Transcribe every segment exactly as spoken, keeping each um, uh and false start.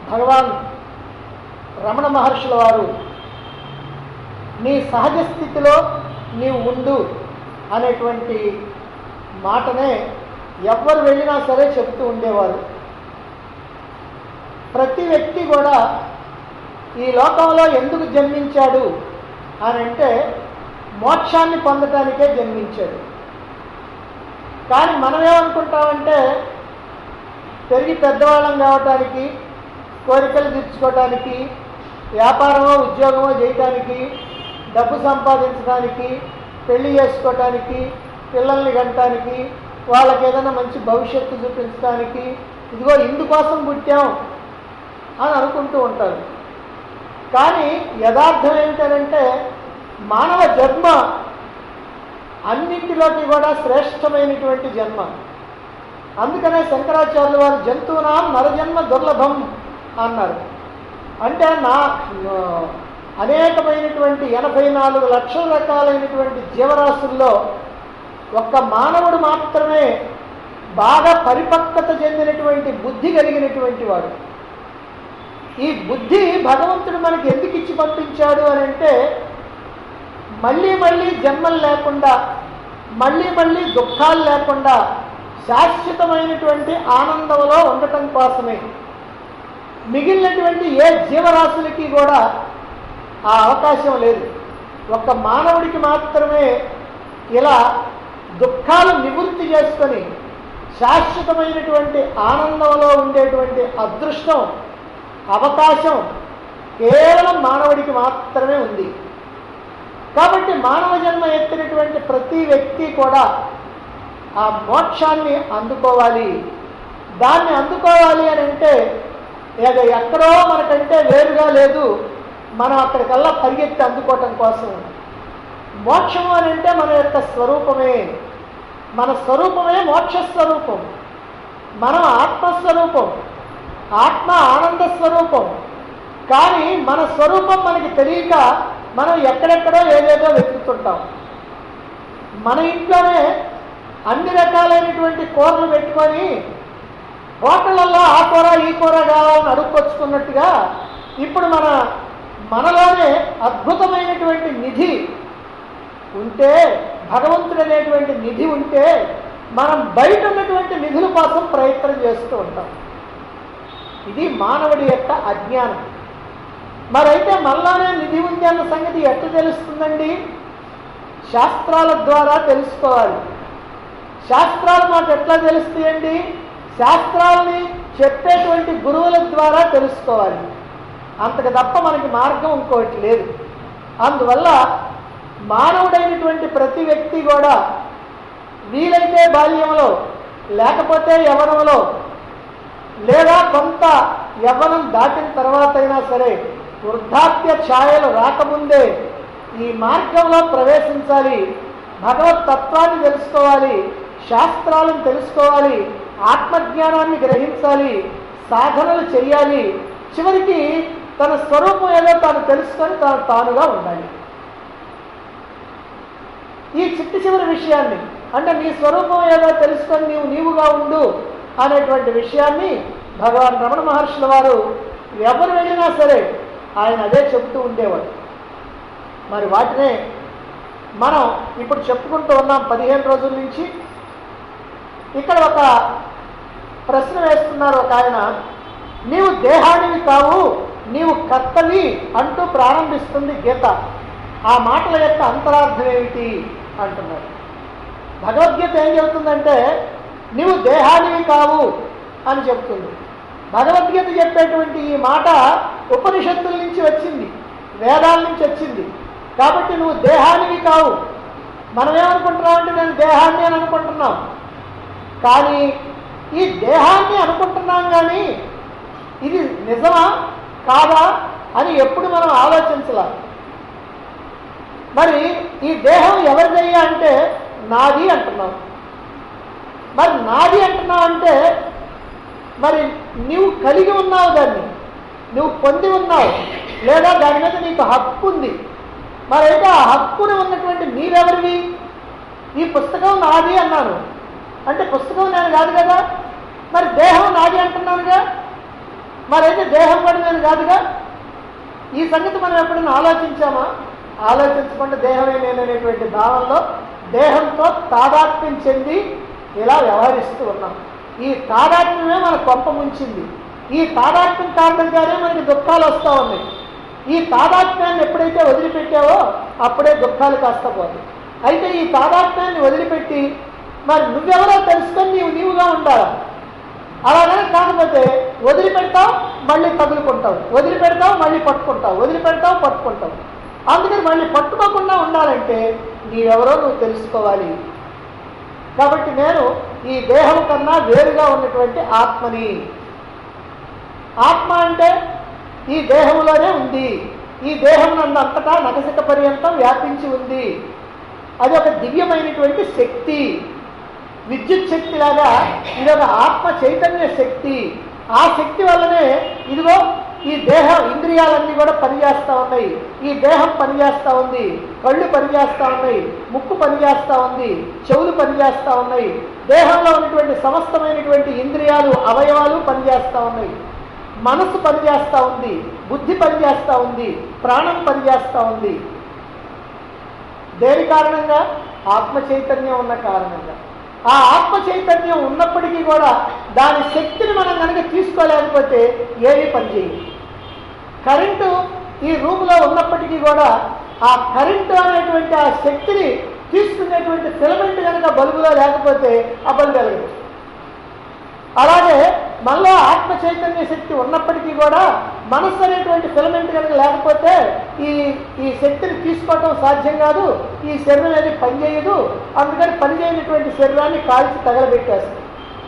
భగవాన్ రమణ మహర్షుల వారు నీ సహజ స్థితిలో నీవు ఉండు అనేటువంటి మాటనే ఎవ్వరు వెళ్ళినా సరే చెప్తూ ఉండేవారు. ప్రతి వ్యక్తి కూడా ఈ లోకంలో ఎందుకు జన్మించాడు అని అంటే మోక్షాన్ని పొందటానికే జన్మించాడు. కానీ మనం ఏమనుకుంటామంటే పెరిగి పెద్దవాళ్ళం కావటానికి, కోరికలు తీర్చుకోవటానికి, వ్యాపారమో ఉద్యోగమో చేయటానికి, డబ్బు సంపాదించడానికి, పెళ్లి చేసుకోవటానికి, పిల్లల్ని కనటానికి, వాళ్ళకి ఏదైనా మంచి భవిష్యత్తు చూపించడానికి, ఇదిగో ఇందుకోసం పుట్టాం అని అనుకుంటూ ఉంటారు. కానీ యథార్థం ఏమిటంటే మానవ జన్మ అన్నింటిలోకి కూడా శ్రేష్టమైనటువంటి జన్మ. అందుకనే శంకరాచార్యులు వారు జంతువునాం నరజన్మ దుర్లభం అన్నారు. అంటే నా అనేకమైనటువంటి ఎనభై నాలుగు లక్షల రకాలైనటువంటి జీవరాశుల్లో ఒక్క మానవుడు మాత్రమే బాగా పరిపక్వత చెందినటువంటి బుద్ధి కలిగినటువంటి వాడు. ఈ బుద్ధి భగవంతుడు మనకి ఎందుకు ఇచ్చి పంపించాడు అని అంటే మళ్ళీ మళ్ళీ జన్మలు లేకుండా, మళ్ళీ మళ్ళీ దుఃఖాలు లేకుండా శాశ్వతమైనటువంటి ఆనందంలో ఉండటం కోసమే. మిగిలినటువంటి ఏ జీవరాశులకి కూడా ఆ అవకాశం లేదు. ఒక్క మానవుడికి మాత్రమే ఇలా దుఃఖాలు నివృత్తి చేసుకొని శాశ్వతమైనటువంటి ఆనందంలో ఉండేటువంటి అదృష్టం, అవకాశం కేవలం మానవుడికి మాత్రమే ఉంది. కాబట్టి మానవ జన్మ ఎత్తినటువంటి ప్రతి వ్యక్తి కూడా ఆ మోక్షాన్ని అందుకోవాలి. దాన్ని అందుకోవాలి అని అంటే ఏదో ఎక్కడో మనకంటే వేరుగా లేదు, మనం అక్కడికల్లా పరిగెత్తి అందుకోవటం కోసం. మోక్షము అని అంటే మన యొక్క స్వరూపమే, మన స్వరూపమే మోక్ష స్వరూపం. మనం ఆత్మస్వరూపం, ఆత్మ ఆనంద స్వరూపం. కానీ మన స్వరూపం మనకి తెలియక మనం ఎక్కడెక్కడో ఏదేదో వెతుకుతుంటాం. మన ఇంట్లోనే అన్ని రకాలైనటువంటి కూరలు పెట్టుకొని హోటళ్ళల్లో ఆ కూర ఈ కూర కావాలని అడుక్కొచ్చుకున్నట్టుగా ఇప్పుడు మన మనలోనే అద్భుతమైనటువంటి నిధి ఉంటే, భగవంతుడు అనేటువంటి నిధి ఉంటే మనం బయట ఉన్నటువంటి నిధుల కోసం ప్రయత్నం చేస్తూ ఉంటాం. ఇది మానవుడి యొక్క అజ్ఞానం. మరైతే మనలోనే నిధి ఉంది అన్న సంగతి ఎట్లా తెలుస్తుందండి? శాస్త్రాల ద్వారా తెలుసుకోవాలి. శాస్త్రాలు మాకు ఎట్లా తెలుస్తాయండి? శాస్త్రాలని చెప్పేటువంటి గురువుల ద్వారా తెలుసుకోవాలి. అంతకు తప్ప మనకి మార్గం ఇంకోటి లేదు. అందువల్ల మానవుడైనటువంటి ప్రతి వ్యక్తి కూడా వీలైతే బాల్యంలో, లేకపోతే యవ్వనంలో, లేదా కొంత యవ్వనం దాటిన తర్వాత అయినా సరే వృద్ధాప్య ఛాయలు రాకముందే ఈ మార్గంలో ప్రవేశించాలి. భగవత్ తత్వాన్ని తెలుసుకోవాలి, శాస్త్రాలను తెలుసుకోవాలి, ఆత్మజ్ఞానాన్ని గ్రహించాలి, సాధనలు చెయ్యాలి. చివరికి తన స్వరూపం ఏదో తాను తెలుసుకొని తాను తానుగా ఉండాలి. ఈ చిట్టి చివరి విషయాన్ని, అంటే నీ స్వరూపం ఏదో తెలుసుకొని నీవు నీవుగా ఉండు అనేటువంటి విషయాన్ని భగవాన్ రమణ మహర్షుల వారు ఎవరు వెళ్ళినా సరే ఆయన అదే చెబుతూ ఉండేవాడు. మరి వాటినే మనం ఇప్పుడు చెప్పుకుంటూ ఉన్నాం పదిహేను రోజుల నుంచి. ఇక్కడ ఒక ప్రశ్న వేస్తున్నారు ఒక ఆయన, నీవు దేహానివి కావు, నీవు కర్తవి అంటూ ప్రారంభిస్తుంది గీత. ఆ మాటల యొక్క అంతరార్థం ఏమిటి అంటున్నారు. భగవద్గీత ఏం చెబుతుందంటే నీవు దేహానివి కావు అని చెప్తుంది. భగవద్గీత చెప్పేటువంటి ఈ మాట ఉపనిషత్తుల నుంచి వచ్చింది, వేదాల నుంచి వచ్చింది. కాబట్టి నువ్వు దేహానివి కావు. మనం ఏమనుకుంటున్నాం అంటే నేను దేహాన్ని అని అనుకుంటున్నాం. కానీ ఈ దేహాన్ని అనుకుంటున్నాం కానీ ఇది నిజమా కాదా అని ఎప్పుడు మనం ఆలోచించాలి. మరి ఈ దేహం ఎవరిదయ్యా అంటే నాది అంటున్నాం. మరి నాది అంటున్నావు అంటే మరి నువ్వు కలిగి ఉన్నావు, దాన్ని నువ్వు పొంది ఉన్నావు, లేదా దాని మీద నీకు హక్కు ఉంది. మరైతే ఆ హక్కుని ఉన్నటువంటి మీరెవరివి? ఈ పుస్తకం నాది అన్నాను అంటే పుస్తకం నేను కాదు కదా, మరి దేహం నాది అంటున్నానుగా. మరైతే దేహం కూడా నేను కాదుగా. ఈ సంగతి మనం ఎప్పుడైనా ఆలోచించామా? ఆలోచించకుండా దేహమే నేను అనేటువంటి భావంలో దేహంతో తాదాత్మ్యం చెంది ఇలా వ్యవహరిస్తూ ఉన్నాం. ఈ తాదాత్మ్యమే మన కొంప ముంచింది. ఈ తాదాత్మ్యం కారణంగానే మనకి దుఃఖాలు వస్తూ ఉన్నాయి. ఈ తాదాత్మ్యాన్ని ఎప్పుడైతే వదిలిపెట్టావో అప్పుడే దుఃఖాలు కాస్త పోతాయి. అయితే ఈ తాదాత్మ్యాన్ని వదిలిపెట్టి మరి నువ్వెవరో తెలుసుకొని నీవు నీవుగా ఉండాలా. అలాగనే కాకపోతే వదిలిపెడతావు, మళ్ళీ తగులుకుంటావు, వదిలిపెడతావు, మళ్ళీ పట్టుకుంటావు, వదిలిపెడతావు, పట్టుకుంటావు. అందుకని మళ్ళీ పట్టుకోకుండా ఉండాలంటే నీవెవరో నువ్వు తెలుసుకోవాలి. కాబట్టి నేను ఈ దేహం కన్నా వేరుగా ఉన్నటువంటి ఆత్మని. ఆత్మ అంటే ఈ దేహంలోనే ఉంది. ఈ దేహం నందు అంతటా నఖశిఖ పర్యంతం వ్యాపించి ఉంది. అది ఒక దివ్యమైనటువంటి శక్తి, విద్యుత్ శక్తి లాగా ఇది ఒక ఆత్మ చైతన్య శక్తి. ఆ శక్తి వల్లనే ఇదిగో ఈ దేహ ఇంద్రియాలన్నీ కూడా పనిచేస్తూ ఉన్నాయి. ఈ దేహం పనిచేస్తూ ఉంది, కళ్ళు పనిచేస్తూ ఉన్నాయి, ముక్కు పనిచేస్తూ ఉంది, చెవులు పనిచేస్తూ ఉన్నాయి, దేహంలో ఉన్నటువంటి సమస్తమైనటువంటి ఇంద్రియాలు అవయవాలు పనిచేస్తూ ఉన్నాయి, మనసు పనిచేస్తూ ఉంది, బుద్ధి పనిచేస్తూ ఉంది, ప్రాణం పనిచేస్తూ ఉంది. దేని కారణంగా? ఆత్మ చైతన్యం ఉన్న కారణంగా. ఆ ఆత్మ చైతన్యం ఉన్నప్పటికీ కూడా దాని శక్తిని మనం కనుక తీసుకోలేకపోతే ఏమీ పనిచేయదు. కరెంటు ఈ రూమ్లో ఉన్నప్పటికీ కూడా ఆ కరెంటు అనేటువంటి ఆ శక్తిని తీసుకునేటువంటి ఫిలమెంట్ కనుక బల్బులో లేకపోతే ఆ బల్బు వెలగదు. అలాగే మనలో ఆత్మ చైతన్య శక్తి ఉన్నప్పటికీ కూడా మనస్సు అనేటువంటి ఫిలమెంట్ కనుక లేకపోతే ఈ ఈ శక్తిని తీసుకోవటం సాధ్యం కాదు. ఈ శరీరం అనేది పనిచేయదు. అందుకని పనిచేయనటువంటి శరీరాన్ని కాల్చి తగలబెట్టేస్తుంది.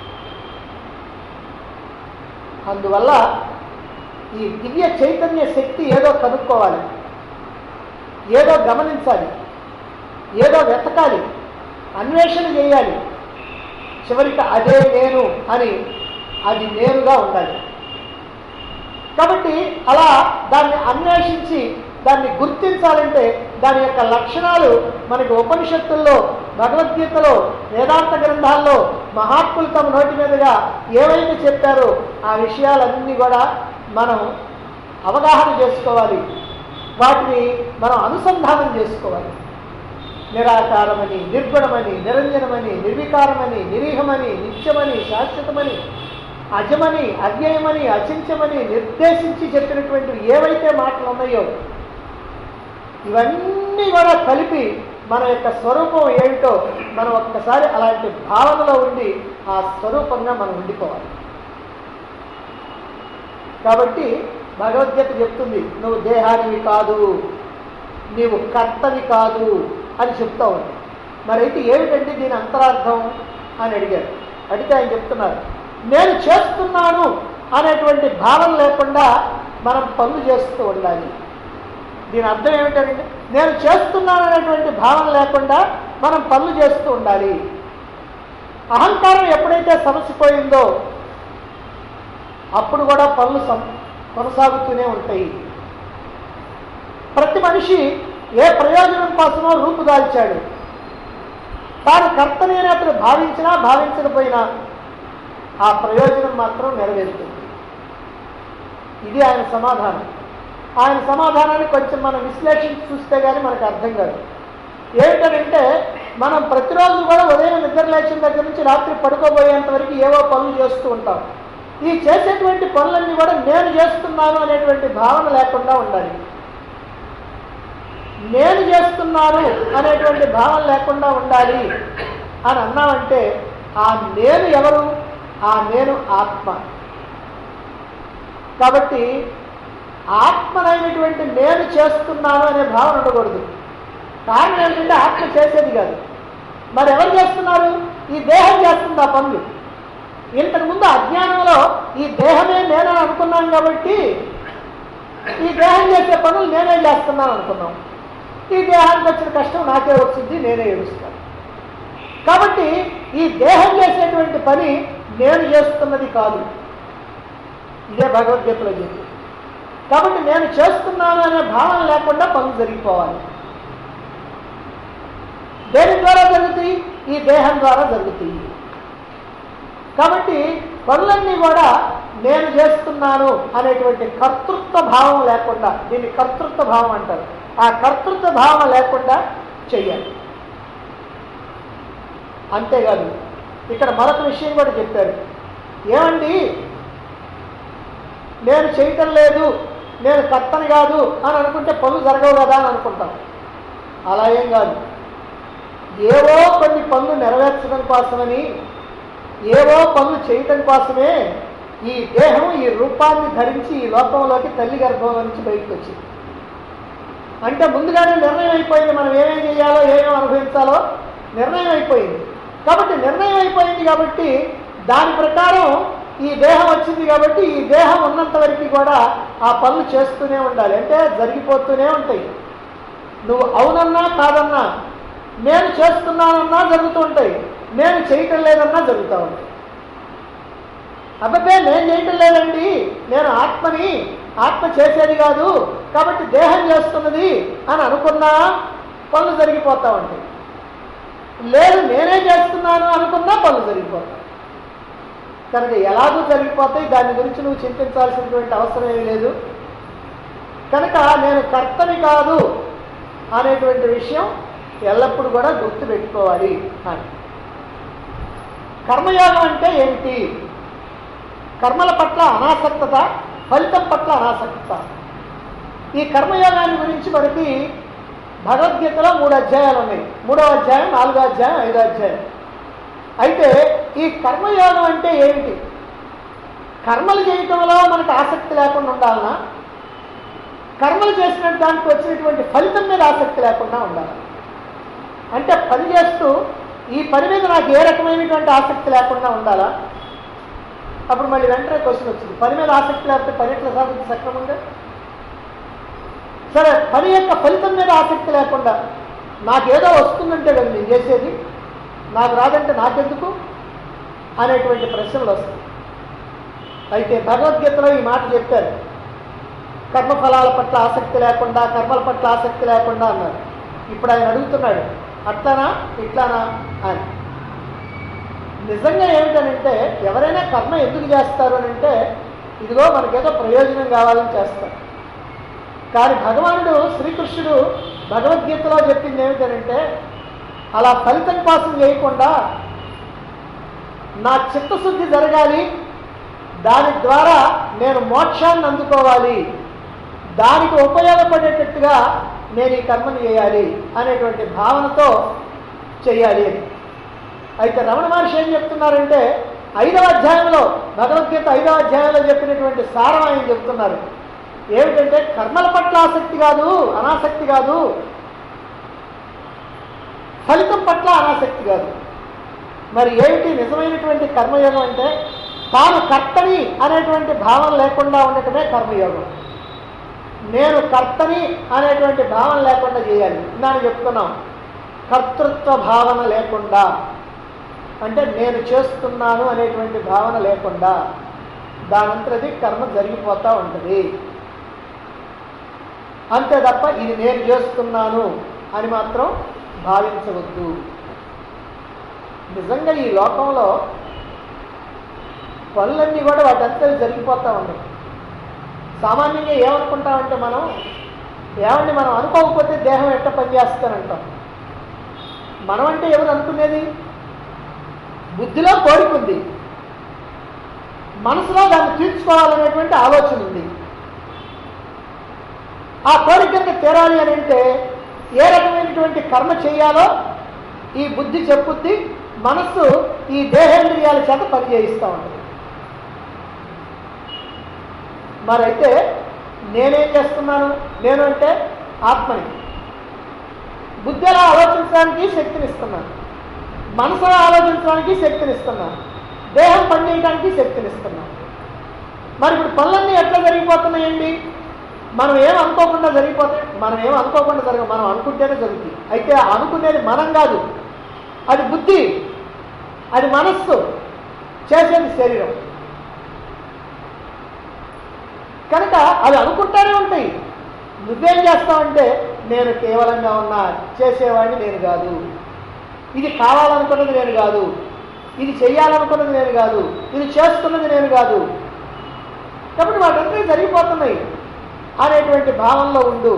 అందువల్ల ఈ దివ్య చైతన్య శక్తి ఏదో కనుక్కోవాలి, ఏదో గమనించాలి, ఏదో వెతకాలి, అన్వేషణ చేయాలి. చివరికి అదే నేను అని అది నేనుగా ఉండాలి. కాబట్టి అలా దాన్ని అన్వేషించి దాన్ని గుర్తించాలంటే దాని యొక్క లక్షణాలు మనకి ఉపనిషత్తుల్లో, భగవద్గీతలో, వేదాంత గ్రంథాల్లో మహాత్ములు తమ నోటి మీదుగా ఏవైతే చెప్పారో ఆ విషయాలన్నీ కూడా మనం అవగాహన చేసుకోవాలి. వాటిని మనం అనుసంధానం చేసుకోవాలి. నిరాకారమని, నిర్గుణమని, నిరంజనమని, నిర్వికారమని, నిరీహమని, నిత్యమని, శాశ్వతమని, అజమని, అవ్యయమని, అచించమని నిర్దేశించి చెప్పినటువంటి ఏవైతే మాటలు ఉన్నాయో ఇవన్నీ కూడా కలిపి మన యొక్క స్వరూపం ఏమిటో మనం ఒక్కసారి అలాంటి భావనలో ఉండి ఆ స్వరూపంగా మనం ఉండిపోవాలి. కాబట్టి భగవద్గీత చెప్తుంది, నువ్వు దేహానివి కాదు, నీవు కర్తవి కాదు అని చెప్తా ఉంది. మరైతే ఏమిటండి దీని అంతరార్థం అని అడిగారు. అడిగితే ఆయన చెప్తున్నారు, నేను చేస్తున్నాను అనేటువంటి భావన లేకుండా మనం పనులు చేస్తూ ఉండాలి. దీని అర్థం ఏమిటంటే నేను చేస్తున్నాను అనేటువంటి భావన లేకుండా మనం పనులు చేస్తూ ఉండాలి. అహంకారం ఎప్పుడైతే సమసిపోయిందో అప్పుడు కూడా పనులు కొనసాగుతూనే ఉంటాయి. ప్రతి మనిషి ఏ ప్రయోజనం కోసమో రూపుదాల్చాడు. తాను కర్తనేని అతను భావించినా భావించకపోయినా ఆ ప్రయోజనం మాత్రం నెరవేరుతుంది. ఇది ఆయన సమాధానం. ఆయన సమాధానాన్ని కొంచెం మనం విశ్లేషించి చూస్తే కానీ మనకు అర్థం కాదు. ఏమిటంటే మనం ప్రతిరోజు కూడా ఉదయం నిద్ర లేచిన దగ్గర నుంచి రాత్రి పడుకోబోయేంత వరకు ఏవో పనులు చేస్తూ ఉంటాం. ఈ చేసేటువంటి పనులన్నీ కూడా నేను చేస్తున్నాను అనేటువంటి భావన లేకుండా ఉండాలి. నేను చేస్తున్నాను అనేటువంటి భావన లేకుండా ఉండాలి అని అన్నామంటే ఆ నేను ఎవరు? ఆ నేను ఆత్మ. కాబట్టి ఆత్మనైనటువంటి నేను చేస్తున్నాను అనే భావన ఉండకూడదు. కారణం ఏంటంటే ఆత్మ చేసేది కాదు. మరి ఎవరు చేస్తున్నారు? ఈ దేహం చేస్తుంది ఆ పనులు. ఇంతకుముందు అజ్ఞానంలో ఈ దేహమే నేనని అనుకున్నాం కాబట్టి ఈ దేహం చేసే పనులు నేనే చేస్తున్నాను అనుకున్నాం. ఈ దేహానికి వచ్చిన కష్టం నాకే వచ్చింది, నేనే ఏడుస్తాను. కాబట్టి ఈ దేహం చేసేటువంటి పని నేను చేస్తున్నది కాదు. ఇదే భగవద్గీతలో చెప్పి. కాబట్టి నేను చేస్తున్నాను అనే భావన లేకుండా పనులు జరిగిపోవాలి. దేని ద్వారా జరుగుతాయి? ఈ దేహం ద్వారా జరుగుతాయి. కాబట్టి పనులన్నీ కూడా నేను చేస్తున్నాను అనేటువంటి కర్తృత్వ భావం లేకుండా, దీన్ని కర్తృత్వ భావం అంటారు, ఆ కర్తృత్వ భావం లేకుండా చెయ్యాలి. అంతేకాదు ఇక్కడ మరొక విషయం కూడా చెప్పారు. ఏమండి నేను చేయటం లేదు, నేను కర్తని కాదు అని అనుకుంటే పనులు జరగవు కదా అని అనుకుంటాం. అలా ఏం కాదు. ఏవో కొన్ని పనులు నెరవేర్చడం కోసమని, ఏవో పనులు చేయటం కోసమే ఈ దేహం ఈ రూపాన్ని ధరించి ఈ లోకంలోకి తల్లి గర్భం నుంచి బయటకు వచ్చింది. అంటే ముందుగానే నిర్ణయం అయిపోయింది, మనం ఏమేం చేయాలో ఏమేమి అనుభవించాలో నిర్ణయం అయిపోయింది. కాబట్టి నిర్ణయం అయిపోయింది కాబట్టి దాని ప్రకారం ఈ దేహం వచ్చింది కాబట్టి ఈ దేహం ఉన్నంత వరకు కూడా ఆ పనులు చేస్తూనే ఉండాలి. అంటే జరిగిపోతూనే ఉంటాయి. నువ్వు అవునన్నా కాదన్నా, నేను చేస్తున్నానన్నా జరుగుతూ ఉంటాయి, నేను చేయటం లేదన్నా జరుగుతూ ఉంటాయి. అబ్బే నేను చేయటం లేదండి, నేను ఆత్మని, ఆత్మ చేసేది కాదు కాబట్టి దేహం చేస్తున్నది అని అనుకున్నా పనులు జరిగిపోతూ ఉంటాయి. లేదు నేనే చేస్తున్నాను అనుకున్నా పనులు జరిగిపోతాయి. కనుక ఎలాగూ జరిగిపోతాయి, దాని గురించి నువ్వు చింతించాల్సినటువంటి అవసరం ఏమీ లేదు. కనుక నేను కర్తని కాదు అనేటువంటి విషయం ఎల్లప్పుడూ కూడా గుర్తుపెట్టుకోవాలి అని. కర్మయోగం అంటే ఏమిటి? కర్మల పట్ల అనాసక్తత, ఫలితం పట్ల అనాసక్తత. ఈ కర్మయోగాన్ని గురించి మనకి భగవద్గీతలో మూడు అధ్యాయాలు ఉన్నాయి. మూడవ అధ్యాయం, నాలుగో అధ్యాయం, ఐదో అధ్యాయం. అయితే ఈ కర్మయోగం అంటే ఏమిటి? కర్మలు చేయటంలో మనకు ఆసక్తి లేకుండా ఉండాలన్నా, కర్మలు చేసిన దానికి వచ్చినటువంటి ఫలితం మీద ఆసక్తి లేకుండా ఉండాలి. అంటే పని చేస్తూ ఈ పని మీద నాకు ఏ రకమైనటువంటి ఆసక్తి లేకుండా ఉండాలా? అప్పుడు మళ్ళీ వెంటనే క్వశ్చన్ వచ్చింది, పని మీద ఆసక్తి లేకపోతే పని ఎట్లా సాగుతుంది సక్రమంగా? సరే, పని యొక్క ఫలితం మీద ఆసక్తి లేకుండా నాకేదో వస్తుందంటే కదా నేను చేసేది, నాకు రాదంటే నాకెందుకు అనేటువంటి ప్రశ్నలు వస్తాయి. అయితే భగవద్గీతలో ఈ మాట చెప్పారు, కర్మఫలాల పట్ల ఆసక్తి లేకుండా, కర్మల పట్ల ఆసక్తి లేకుండా అన్నారు. ఇప్పుడు ఆయన అడుగుతున్నాడు, అట్లానా ఇట్లానా అని. నిజంగా ఏమిటనంటే ఎవరైనా కర్మ ఎందుకు చేస్తారు అని అంటే ఇదిగో మనకేదో ప్రయోజనం కావాలని చేస్తారు. కానీ భగవానుడు శ్రీకృష్ణుడు భగవద్గీతలో చెప్పింది ఏమిటనంటే అలా ఫలితం కోసం చేయకుండా నా చిత్తశుద్ధి జరగాలి, దాని ద్వారా నేను మోక్షాన్ని అందుకోవాలి, దానికి ఉపయోగపడేటట్టుగా నేను ఈ కర్మను చేయాలి అనేటువంటి భావనతో చేయాలి అని. అయితే రమణ మహర్షి ఏం చెప్తున్నారంటే ఐదవ అధ్యాయంలో, భగవద్గీత ఐదవ అధ్యాయంలో చెప్పినటువంటి సారం ఆయన చెప్తున్నారు. ఏమిటంటే కర్మల పట్ల ఆసక్తి కాదు, అనాసక్తి కాదు, ఫలితం పట్ల అనాసక్తి కాదు. మరి ఏమిటి నిజమైనటువంటి కర్మయోగం అంటే తాను కర్తని అనేటువంటి భావన లేకుండా ఉండటమే కర్మయోగం. నేను కర్తని అనేటువంటి భావన లేకుండా చేయాలి. ఇందాక చెప్తున్నాం, కర్తృత్వ భావన లేకుండా, అంటే నేను చేస్తున్నాను అనేటువంటి భావన లేకుండా దానంతరది కర్మ జరిగిపోతూ ఉంటుంది. అంతే తప్ప ఇది నేను చేస్తున్నాను అని మాత్రం భావించవద్దు. నిజంగా ఈ లోకంలో పనులన్నీ కూడా వాటంతా జరిగిపోతూ ఉన్నాయి. సామాన్యంగా ఏమనుకుంటామంటే మనం, ఏమండి మనం అనుకోకపోతే దేహం ఎట్ట పనిచేస్తానంటాం. మనం అంటే ఎవరు అనుకునేది? బుద్ధిలో కోరిక ఉంది, మనసులో దాన్ని తీర్చుకోవాలనేటువంటి ఆలోచన ఉంది. ఆ కోరిక కనుక తీరాలి అని అంటే ఏ రకమైనటువంటి కర్మ చేయాలో ఈ బుద్ధి చెప్పుద్ది, మనస్సు ఈ దేహేంద్రియాల చేత పని చేయిస్తూ ఉంటుంది. మరైతే నేనేం చేస్తున్నాను? నేను అంటే ఆత్మని. బుద్ధిలో ఆలోచించడానికి శక్తినిస్తున్నాను, మనసులో ఆలోచించడానికి శక్తినిస్తున్నాను, దేహం పనిచేయడానికి శక్తినిస్తున్నాను. మరి ఇప్పుడు పనులన్నీ ఎట్లా జరిగిపోతున్నాయండి? మనం ఏం అనుకోకుండా జరిగిపోతాయి. మనం ఏం అనుకోకుండా జరగ మనం అనుకుంటేనే జరుగుతుంది. అయితే అనుకునేది మనం కాదు, అది బుద్ధి, అది మనస్సు, చేసేది శరీరం. కనుక అవి అనుకుంటానే ఉంటాయి. నువ్వేం చేస్తావంటే నేను కేవలంగా ఉన్నా, చేసేవాడిని నేను కాదు, ఇది కావాలనుకున్నది నేను కాదు, ఇది చెయ్యాలనుకున్నది నేను కాదు, ఇది చేస్తున్నది నేను కాదు కాబట్టి వాటంతా జరిగిపోతున్నాయి అనేటువంటి భావంలో ఉండు.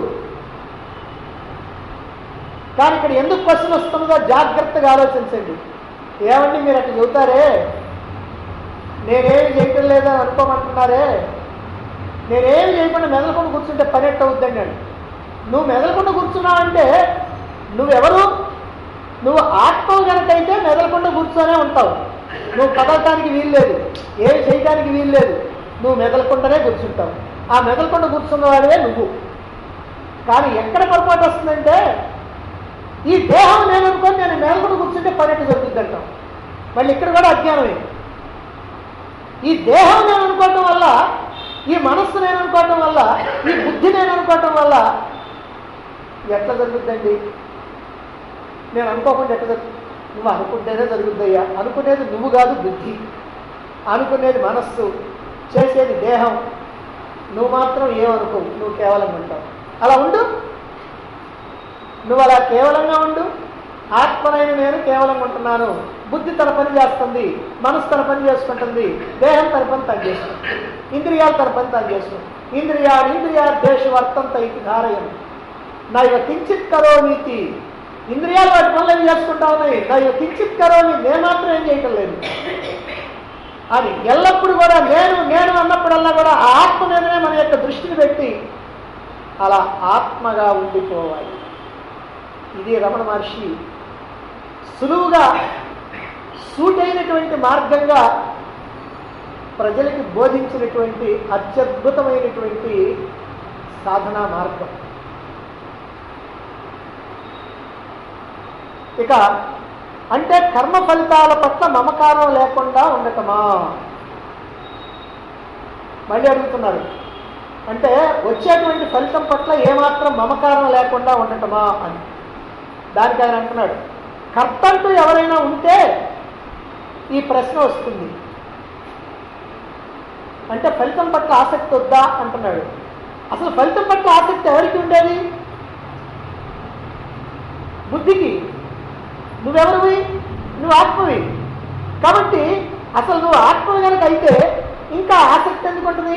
కానీ ఇక్కడ ఎందుకు క్వశ్చన్ వస్తుందో జాగ్రత్తగా ఆలోచించండి. ఏమండి మీరు అట్లా చెబుతారే, నేనేమి చేయటం లేదని అనుకోమంటున్నారే, నేనేమి చేయకుండా మెదలకుండా కూర్చుంటే పని ఎట్ట అవుద్దండి అని. నువ్వు మెదలకుండా కూర్చున్నావంటే నువ్వెవరు? నువ్వు ఆత్మ కనుకైతే మెదలకుండా కూర్చొనే ఉంటావు. నువ్వు కదలటానికి వీలు లేదు, ఏమి చేయడానికి వీలు లేదు, నువ్వు మెదలకుండానే కూర్చుంటావు. ఆ మెదలకుండా కూర్చున్న వాడివే నువ్వు. కానీ ఎక్కడ పొరపాటు వస్తుందంటే, ఈ దేహం నేను అనుకొని నేను మెదలకుండా కూర్చుంటే పని ఎట్టు జరుగుతుందంటాం. మళ్ళీ ఇక్కడ కూడా అజ్ఞానమే. ఈ దేహం నేను అనుకోవటం వల్ల, ఈ మనస్సు నేను అనుకోవటం వల్ల, ఈ బుద్ధి నేను అనుకోవటం వల్ల ఎట్లా జరుగుద్దండి? నేను అనుకోకుండా ఎట్లా జరుగు నువ్వు అనుకుంటేనే జరుగుద్దయ్యా. అనుకునేది నువ్వు కాదు, బుద్ధి. అనుకునేది మనస్సు, చేసేది దేహం. నువ్వు మాత్రం ఏమనుకోవు, నువ్వు కేవలంగా ఉంటావు. అలా ఉండు, నువ్వు అలా కేవలంగా ఉండు. ఆత్మనైన నేను కేవలంగా ఉంటున్నాను. బుద్ధి తన పని చేస్తుంది, మనసు తన పని చేసుకుంటుంది, దేహం తన పని తను చేసుకుంటుంది, ఇంద్రియాలు తన పని తను చేసుకుంటుంది. ఇంద్రియాలు ఇంద్రియాదేశ వర్తంత ఇది ధారయం నా ఇవ కించిత్ కరోమీతి. ఇంద్రియాలు వాటి పనులు ఏం చేసుకుంటా ఉన్నాయి, నా ఇవ కించిత్ కరోమి, నేను మాత్రం ఏం చేయటం లేదు అని ఎల్లప్పుడు కూడా నేను నేను అన్నప్పుడల్లా కూడా ఆ ఆత్మ మీదనే మన యొక్క దృష్టిని పెట్టి అలా ఆత్మగా ఉండిపోవాలి. ఇది రమణ మహర్షి సులువుగా సూటైనటువంటి మార్గంగా ప్రజలకి బోధించినటువంటి అత్యద్భుతమైనటువంటి సాధనా మార్గం. ఇక అంటే కర్మ ఫలితాల పట్ల మమకారం లేకుండా ఉండటమా? మళ్ళీ అడుగుతున్నాడు. అంటే వచ్చేటువంటి ఫలితం పట్ల ఏమాత్రం మమకారం లేకుండా ఉండటమా అని. దానికి ఆయన అంటున్నాడు, కర్త అంటూ ఎవరైనా ఉంటే ఈ ప్రశ్న వస్తుంది. అంటే ఫలితం పట్ల ఆసక్తి వద్దా అంటున్నాడు. అసలు ఫలితం పట్ల ఆసక్తి ఎవరికి ఉండేది? బుద్ధికి. నువ్వెవరివి? నువ్వు ఆత్మవి. కాబట్టి అసలు నువ్వు ఆత్మ కనుక అయితే ఇంకా ఆసక్తి ఎందుకు ఉంటుంది?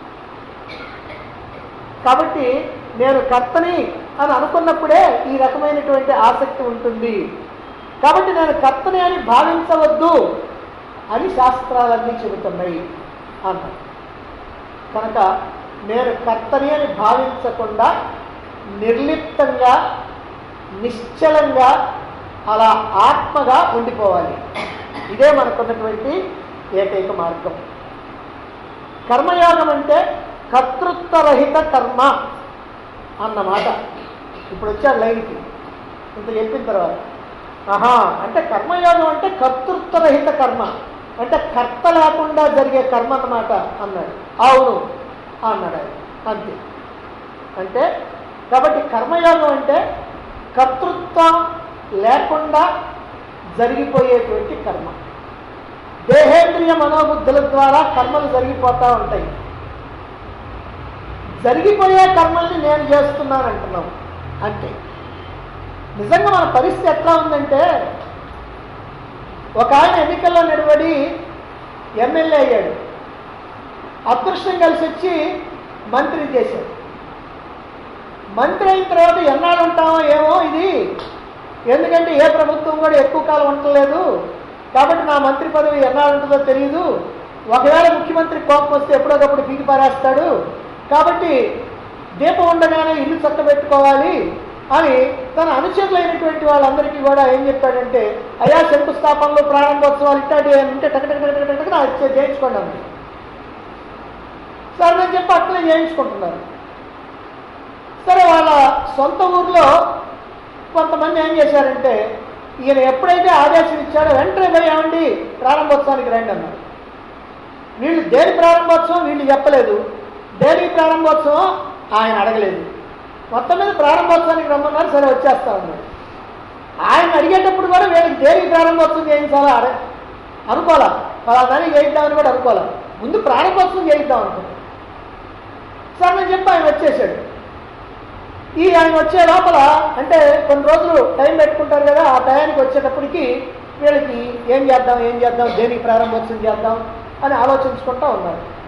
కాబట్టి నేను కర్తని అని అనుకున్నప్పుడే ఈ రకమైనటువంటి ఆసక్తి ఉంటుంది. కాబట్టి నేను కర్తని అని భావించవద్దు అని శాస్త్రాలన్నీ చెబుతున్నాయి అన్నారు. కనుక నేను కర్తని అని భావించకుండా నిర్లిప్తంగా నిశ్చలంగా అలా ఆత్మగా ఉండిపోవాలి. ఇదే మనకున్నటువంటి ఏకైక మార్గం. కర్మయోగం అంటే కర్తృత్వరహిత కర్మ అన్నమాట. ఇప్పుడు వచ్చాడు లైన్కి ఇంత చెప్పిన తర్వాత. ఆహా అంటే కర్మయోగం అంటే కర్తృత్వరహిత కర్మ అంటే కర్త లేకుండా జరిగే కర్మ అన్నమాట అన్నాడు. అవును అన్నాడు ఆయన. అంతే. అంటే కాబట్టి కర్మయోగం అంటే కర్తృత్వం లేకుండా జరిగిపోయేటువంటి కర్మ. దేహేంద్రియ మనోబుద్ధుల ద్వారా కర్మలు జరిగిపోతూ ఉంటాయి. జరిగిపోయే కర్మల్ని నేను చేస్తున్నాను అంటున్నాం. అంటే నిజంగా మన పరిస్థితి ఎట్లా ఉందంటే, ఒక ఆయన ఎన్నికల్లో నిలబడి ఎమ్మెల్యే అయ్యాడు. అదృష్టం కలిసి వచ్చి మంత్రి చేశాడు. మంత్రి అయిన తర్వాత ఎన్నాళ్ళు ఉంటామో ఏమో ఇది, ఎందుకంటే ఏ ప్రభుత్వం కూడా ఎక్కువ కాలం ఉండలేదు. కాబట్టి నా మంత్రి పదవి ఎన్నాళ్ళు ఉంటుందో తెలియదు. ఒకవేళ ముఖ్యమంత్రి కోపం వస్తే ఎప్పుడోకప్పుడు పీకి పారేస్తాడు. కాబట్టి దీపం ఉండగానే ఇల్లు చక్కబెట్టుకోవాలి అని తన అనుచరులైనటువంటి వాళ్ళందరికీ కూడా ఏం చెప్పాడంటే, అయా శంకుస్థాపనలు ప్రారంభోత్సవాలు ఇట్లాంటి ఉంటే టకటక చేయించుకోండి అంది. సరే అని చెప్పి అట్లే చేయించుకుంటున్నారు. సరే వాళ్ళ సొంత ఊర్లో కొంతమంది ఏం చేశారంటే, ఈయన ఎప్పుడైతే ఆదేశం ఇచ్చాడో వెంటనే పోయి ఏమండి ప్రారంభోత్సవానికి రండి అన్నారు. వీళ్ళు దేని ప్రారంభోత్సవం వీళ్ళు చెప్పలేదు, దేనికి ప్రారంభోత్సవం ఆయన అడగలేదు. మొత్తం మీద ప్రారంభోత్సవానికి రమ్మన్నారు. సరే వచ్చేస్తా ఉన్నారు. ఆయన అడిగేటప్పుడు కూడా వీళ్ళకి దేనికి ప్రారంభోత్సవం చేయించాలా అడ అనుకోవాలా, పలాదానికి చేయిద్దామని కూడా అనుకోవాలా. ముందు ప్రారంభోత్సవం చేయిద్దాం అనుకున్నాను. సరే అని చెప్పి ఆయన వచ్చేసాడు. ఈ ఆయన వచ్చే లోపల అంటే కొన్ని రోజులు టైం పెట్టుకుంటారు కదా, ఆ టయానికి వచ్చేటప్పటికి వీళ్ళకి ఏం చేద్దాం ఏం చేద్దాం దేనికి ప్రారంభోత్సవం చేద్దాం అని ఆలోచించుకుంటూ ఉన్నారు.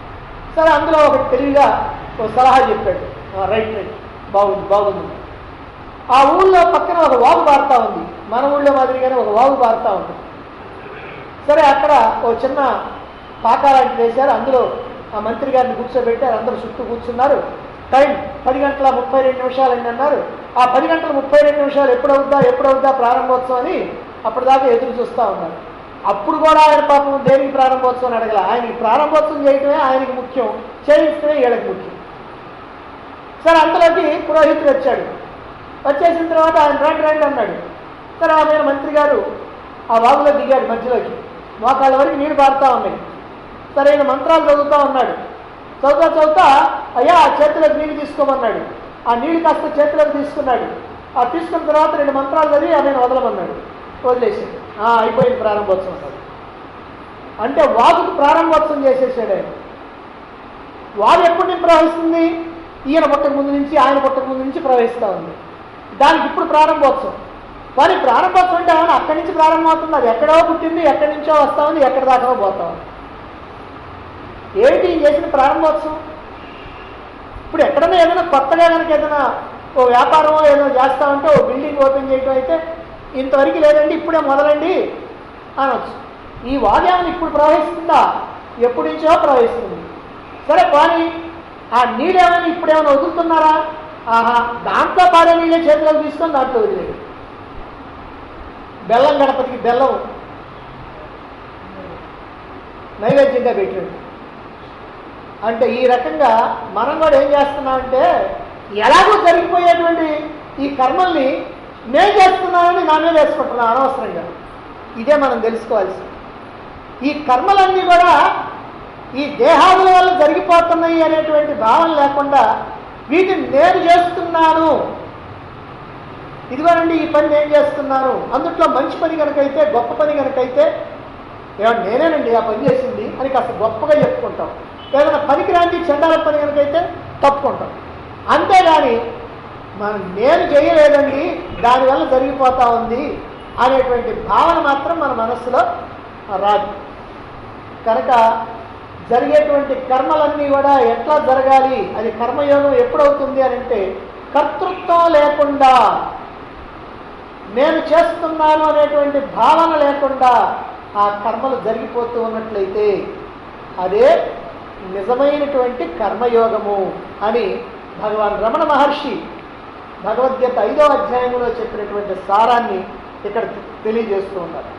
సరే అందులో ఒకటి తెలివిగా ఒక సలహా చెప్పాడు, రైట్ రైట్ బాగుంది బాగుంది. ఆ ఊళ్ళో పక్కన ఒక వాగు పారుతా ఉంది, మన ఊళ్ళో మాదిరిగానే ఒక వాగు పారుతా ఉంటుంది. సరే అక్కడ ఒక చిన్న పాకాలాంటి వేశారు, అందులో ఆ మంత్రి గారిని కూర్చోబెట్టారు, అందరూ చుట్టూ కూర్చున్నారు. టైం పది గంటల ముప్పై రెండు నిమిషాలు అని అన్నారు. ఆ పది గంటల ముప్పై రెండు నిమిషాలు ఎప్పుడవుద్దా ఎప్పుడవుద్దా ప్రారంభోత్సవం అని అప్పటిదాకా ఎదురు చూస్తూ ఉన్నారు. అప్పుడు కూడా ఆయన పాపం దేనికి ప్రారంభోత్సవం అడగల, ఆయనకి ప్రారంభోత్సవం చేయటమే ఆయనకి ముఖ్యం, చేయించడమే వీళ్ళకి ముఖ్యం. సరే అంతలోకి పురోహితుడు వచ్చాడు. వచ్చేసిన తర్వాత ఆయన రండి రండి అన్నాడు. సరే ఆమె మంత్రి గారు ఆ వాగులో దిగాడు, మధ్యలోకి మోకాళ్ళ వరకు నీళ్లు పారుతూ ఉన్నాయి. సరే ఈయన మంత్రాలు చదువుతూ ఉన్నాడు. చదువుతా చదువుతా అయ్యా ఆ చేతిలోకి నీళ్ళు తీసుకోమన్నాడు. ఆ నీళ్ళు కాస్త చేతిలోకి తీసుకున్నాడు. ఆ తీసుకున్న తర్వాత రెండు మంత్రాలు చదివి ఆమెను వదలమన్నాడు. వదిలేసాడు. అయిపోయింది ప్రారంభోత్సవం అన్నాడు. అంటే వాగుకు ప్రారంభోత్సవం చేసేసాడు ఆయన. వాగు ఎప్పటి నుంచి ప్రవహిస్తుంది? ఈయన పుట్టక ముందు నుంచి, ఆయన పుట్టక ముందు నుంచి ప్రవహిస్తూ ఉంది. దానికి ఇప్పుడు ప్రారంభోత్సవం. కానీ ప్రారంభోత్సవం అంటే ఏమన్నా అక్కడి నుంచి ప్రారంభం అవుతుంది, అది ఎక్కడో పుట్టింది, ఎక్కడి నుంచో వస్తూ ఉంది, ఎక్కడి దాకా పోతా ఉంది. ఏమిటి చేసిన ప్రారంభోత్సవం? ఇప్పుడు ఎక్కడైనా ఏదైనా కొత్తగా కనుక ఏదైనా ఓ వ్యాపారమో ఏదైనా చేస్తా ఉంటే ఓ బిల్డింగ్ ఓపెన్ చేయడం అయితే ఇంతవరకు లేదండి ఇప్పుడే మొదలండి అనొచ్చు. ఈ వాగ్యాన్ని ఇప్పుడు ప్రవహిస్తుందా? ఎప్పటి నుంచో ప్రవహిస్తుంది. సరే కానీ ఆ నీళ్ళేమైనా ఇప్పుడేమైనా వదులుతున్నారా? ఆహా, దాంట్లో పాడే నీళ్ళే చేతిలోకి తీసుకొని దాంట్లో వదిలేదు. బెల్లం గణపతికి బెల్లం నైవేద్యంగా పెట్టాడు. అంటే ఈ రకంగా మనం కూడా ఏం చేస్తున్నామంటే ఎలాగో జరిగిపోయేటువంటి ఈ కర్మల్ని నేను చేస్తున్నానని నా మీద వేసుకుంటున్నాను అనవసరంగా. ఇదే మనం తెలుసుకోవాల్సింది. ఈ కర్మలన్నీ కూడా ఈ దేహాదుల వల్ల జరిగిపోతున్నాయి అనేటువంటి భావన లేకుండా వీటిని నేను చేస్తున్నాను, ఇదిగోనండి ఈ పని నేను చేస్తున్నాను, అందుట్లో మంచి పని కనుకైతే గొప్ప పని కనుకైతే ఏమన్నా నేనేనండి ఆ పని చేసింది అని కాస్త గొప్పగా చెప్పుకుంటాం. ఏదైనా పనికి రాంటి చండాల పని కనుకైతే తప్పుకుంటాం. అంతేగాని మనం నేను చేయలేదండి దానివల్ల జరిగిపోతా ఉంది అనేటువంటి భావన మాత్రం మన మనస్సులో రాదు. కనుక జరిగేటువంటి కర్మలన్నీ కూడా ఎట్లా జరగాలి, అది కర్మయోగం ఎప్పుడవుతుంది అని అంటే కర్తృత్వం లేకుండా, నేను చేస్తున్నాను అనేటువంటి భావన లేకుండా ఆ కర్మలు జరిగిపోతూ ఉన్నట్లయితే అదే నిజమైనటువంటి కర్మయోగము అని భగవాన్ రమణ మహర్షి భగవద్గీత ఐదో అధ్యాయంలో చెప్పినటువంటి సారాన్ని ఇక్కడ తెలియజేస్తూ ఉన్నారు.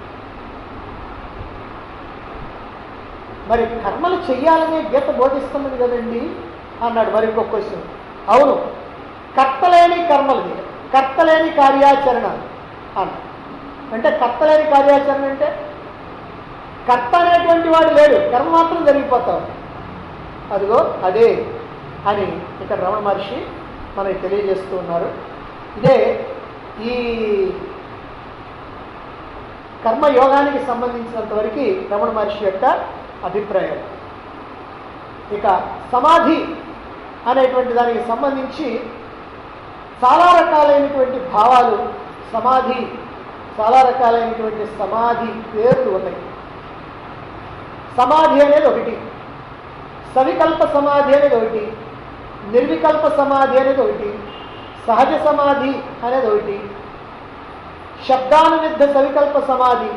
మరి కర్మలు చెయ్యాలనే గీత బోధిస్తున్నది కదండి అన్నాడు. మరి ఇంకొక క్వశ్చన్. అవును, కర్తలేని కర్మలు, కర్తలేని కార్యాచరణ అన్నాడు. అంటే కర్తలేని కార్యాచరణ అంటే కర్త అనేటువంటి వాడు లేడు, కర్మ మాత్రం జరిగిపోతావు. అదిగో అదే అని ఇక్కడ రమణ మహర్షి మనకి తెలియజేస్తూ ఉన్నారు. ఇదే ఈ కర్మయోగానికి సంబంధించినంత వరకు రమణ మహర్షి యొక్క అభిప్రాయం. ఇక సమాధి అనేటువంటి దానికి సంబంధించి చాలా రకాలైనటువంటి భావాలు, సమాధి చాలా రకాలైనటువంటి సమాధి పేర్లు ఉన్నాయి. సమాధి అనేది ఒకటి, సవికల్ప సమాధి అనేది ఒకటి, నిర్వికల్ప సమాధి అనేది ఒకటి, సహజ సమాధి అనేది ఒకటి, శబ్దానువిద్ధ సవికల్ప సమాధి,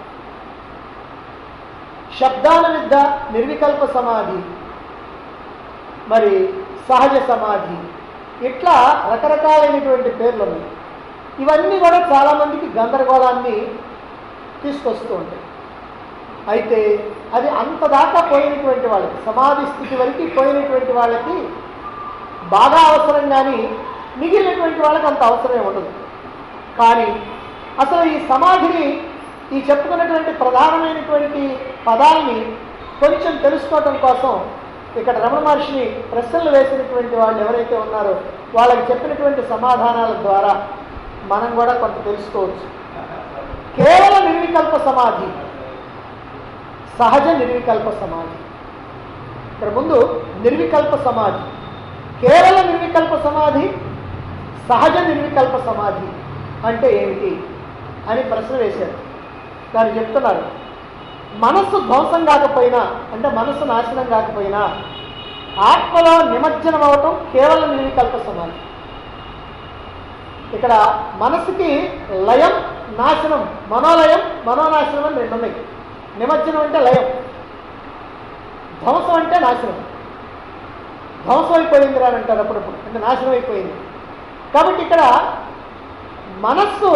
శబ్దానువిద్ధ నిర్వికల్ప సమాధి, మరి సహజ సమాధి, ఇట్లా రకరకాలైనటువంటి పేర్లు ఉన్నాయి. ఇవన్నీ కూడా చాలామందికి గందరగోళాన్ని తీసుకొస్తూ ఉంటాయి. అయితే అది అంతదాకా పోయినటువంటి వాళ్ళకి, సమాధి స్థితి వరకు పోయినటువంటి వాళ్ళకి బాగా అవసరం, కానీ మిగిలినటువంటి వాళ్ళకి అంత అవసరమే ఉండదు. కానీ అసలు ఈ సమాధిని, ఈ చెప్పుకున్నటువంటి ప్రధానమైనటువంటి పదాలని కొంచెం తెలుసుకోవటం కోసం ఇక్కడ రమణ మహర్షిని ప్రశ్నలు వేసినటువంటి వాళ్ళు ఎవరైతే ఉన్నారో వాళ్ళకి చెప్పినటువంటి సమాధానాల ద్వారా మనం కూడా కొంత తెలుసుకోవచ్చు. కేవల నిర్వికల్ప సమాధి, సహజ నిర్వికల్ప సమాధి. ఇక్కడ ముందు నిర్వికల్ప సమాధి, కేవల నిర్వికల్ప సమాధి, సహజ నిర్వికల్ప సమాధి అంటే ఏమిటి అని ప్రశ్న వేశారు. దాన్ని చెప్తున్నారు. మనస్సు ధ్వంసం కాకపోయినా, అంటే మనస్సు నాశనం కాకపోయినా ఆత్మలో నిమజ్జనం అవటం కేవలం నిర్వికల్ప సమాధి. ఇక్కడ మనసుకి లయం, నాశనం, మనోలయం, మనోనాశనం అని రెండు ఉన్నాయి. నిమజ్జనం అంటే లయం, ధ్వంసం అంటే నాశనం. ధ్వంసం అయిపోయింది అని అంటారు అప్పుడప్పుడు, అంటే నాశనం అయిపోయింది. కాబట్టి ఇక్కడ మనస్సు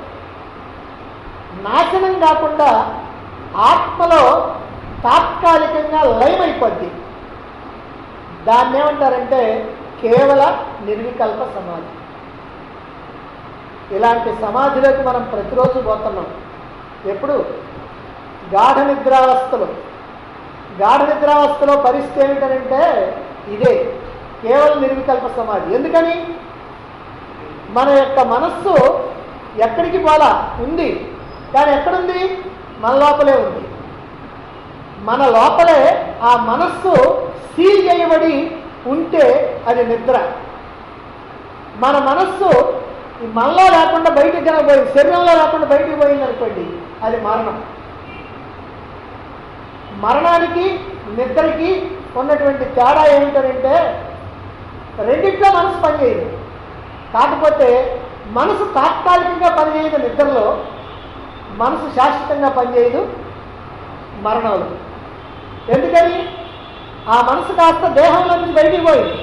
నాశనం కాకుండా ఆత్మలో తాత్కాలికంగా లయం అయిపోద్ది. దాన్ని ఏమంటారంటే కేవల నిర్వికల్ప సమాధి. ఇలాంటి సమాధిలోకి మనం ప్రతిరోజు పోతున్నాం. ఎప్పుడు? గాఢ నిద్రావస్థలో. గాఢ నిద్రావస్థలో పరిస్థితి ఏమిటంటే ఇదే కేవలం నిర్వికల్ప సమాధి. ఎందుకని? మన యొక్క మనస్సు ఎక్కడికి పోలా, ఉంది. కానీ ఎక్కడుంది? మన లోపలే ఉంది. మన లోపలే ఆ మనస్సు సీల్ చేయబడి ఉంటే అది నిద్ర. మన మనస్సు ఈ మనలో లేకుండా బయటికి కనబోయింది, శరీరంలో లేకుండా బయటికి పోయింది అనుకోండి, అది మరణం. మరణానికి నిద్రకి ఉన్నటువంటి తేడా ఏమిటంటే రెండిట్లో మనసు పనిచేయదు. కాకపోతే మనసు తాత్కాలికంగా పనిచేయదు నిద్రలో, మనసు శాశ్వతంగా పనిచేయదు మరణంలో. ఎందుకని? ఆ మనసు కాస్త దేహంలో నుంచి బయటికి పోయింది.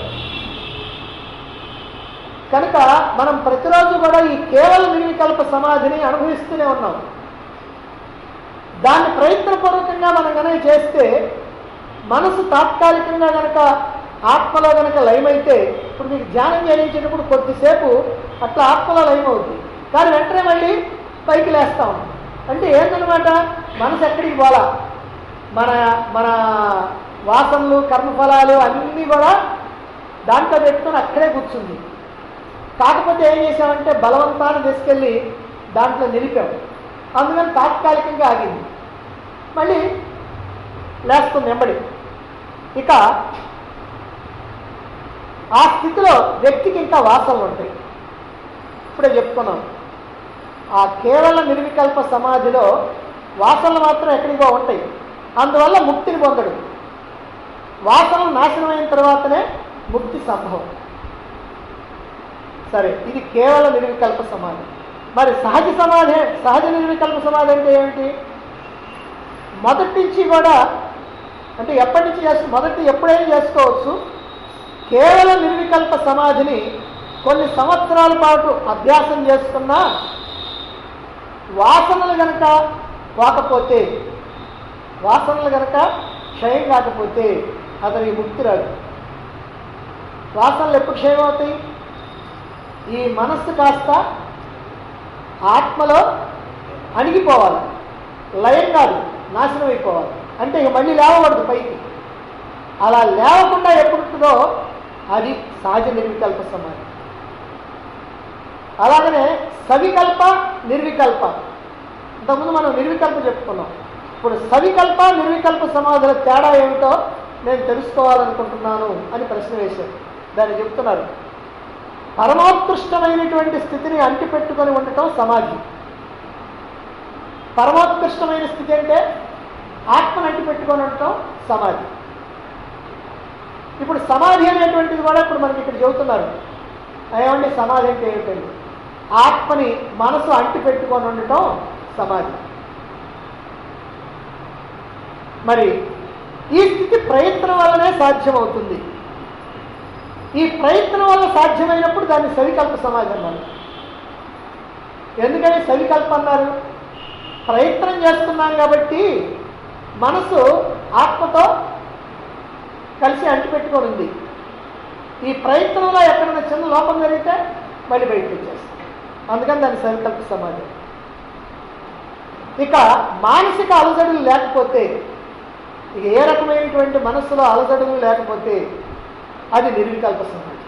కనుక మనం ప్రతిరోజు కూడా ఈ కేవలం నిర్వికల్ప సమాధిని అనుభవిస్తూనే ఉన్నాం. దాన్ని ప్రయత్నపూర్వకంగా మనం కనుక చేస్తే మనసు తాత్కాలికంగా కనుక ఆత్మలో కనుక లయమైతే, ఇప్పుడు మీకు ధ్యానం చేయించేటప్పుడు కొద్దిసేపు అట్లా ఆత్మలో లయం అవుతుంది, కానీ వెంటనే మళ్ళీ పైకి లేస్తా ఉంటాం. అంటే ఏంటనమాట? మనసు ఎక్కడికి పోలా, మన మన వాసనలు, కర్మఫలాలు అన్నీ కూడా దాంట్లో పెట్టుకొని అక్కడే కూర్చుంది. కాకపోతే ఏం చేసామంటే బలవంతాన్ని తీసుకెళ్ళి దాంట్లో నిలిపాము. అందుకని తాత్కాలికంగా ఆగింది, మళ్ళీ లేస్తుంది వెంబడి. ఇక ఆ స్థితిలో వ్యక్తికి ఇంకా వాసనలు ఉంటాయి. ఇప్పుడే చెప్పుకున్నాం, ఆ కేవల నిర్వికల్ప సమాధిలో వాసనలు మాత్రం ఎక్కడికో ఉంటాయి. అందువల్ల ముక్తిని పొందడు. వాసనలు నాశనమైన తర్వాతనే ముక్తి సంభవం. సరే, ఇది కేవల నిర్వికల్ప సమాధి. మరి సహజ సమాధి, సహజ నిర్వికల్ప సమాధి అంటే ఏమిటి? మొదటి నుంచి కూడా, అంటే ఎప్పటి నుంచి చేస్తూ మొదటి ఎప్పుడైనా చేసుకోవచ్చు. కేవలం నిర్వికల్ప సమాధిని కొన్ని సంవత్సరాల పాటు అభ్యాసం చేసుకున్నా వాసనలు గనక పోకపోతే, వాసనలు గనక క్షయం కాకపోతే అతనికి ముక్తి రాదు. వాసనలు ఎప్పుడు క్షయం అవుతాయి? ఈ మనస్సు కాస్త ఆత్మలో అణిగిపోవాలి, లయం కాదు, నాశనం అయిపోవాలి. అంటే ఇక మళ్ళీ లేవబడదు పైకి. అలా లేవకుండా ఎప్పుడుంటుందో అది సహజ నిర్వికల్ప సమాధి. అలాగనే సవికల్ప, నిర్వికల్ప. ఇంతకుముందు మనం నిర్వికల్ప చెప్పుకున్నాం. ఇప్పుడు సవికల్ప, నిర్వికల్ప సమాధుల తేడా ఏమిటో నేను తెలుసుకోవాలనుకుంటున్నాను అని ప్రశ్న వేశారు. దాన్ని చెప్తున్నారు, పరమోత్కృష్టమైనటువంటి స్థితిని అంటిపెట్టుకొని ఉండటం సమాధి. పరమోత్కృష్టమైన స్థితి అంటే ఆత్మను అంటిపెట్టుకొని ఉండటం సమాధి. ఇప్పుడు సమాధి అనేటువంటిది కూడా ఇప్పుడు మనకి ఇక్కడ చెబుతున్నారు. ఏమంటే సమాధి అంటే ఏమిటండి? ఆత్మని మనసు అంటిపెట్టుకొని ఉండటం సమాధి. మరి ఈ స్థితి ప్రయత్నం వల్లనే సాధ్యమవుతుంది. ఈ ప్రయత్నం వల్ల సాధ్యమైనప్పుడు దాన్ని సవికల్ప సమాధి అన్నారు. ఎందుకని సవికల్ప అన్నారు? ప్రయత్నం చేస్తున్నాం కాబట్టి మనసు ఆత్మతో కలిసి అంటిపెట్టుకొని ఉంది. ఈ ప్రయత్నంలో ఎక్కడైనా చిన్న లోపం జరిగితే మళ్ళీ బయటకు వచ్చేస్తాం. అందుకని దాన్ని సవికల్ప సమాధి. ఇక మానసిక అలజడులు లేకపోతే, ఇక ఏ రకమైనటువంటి మనస్సులో అలజడులు లేకపోతే అది నిర్వికల్ప సమాధి.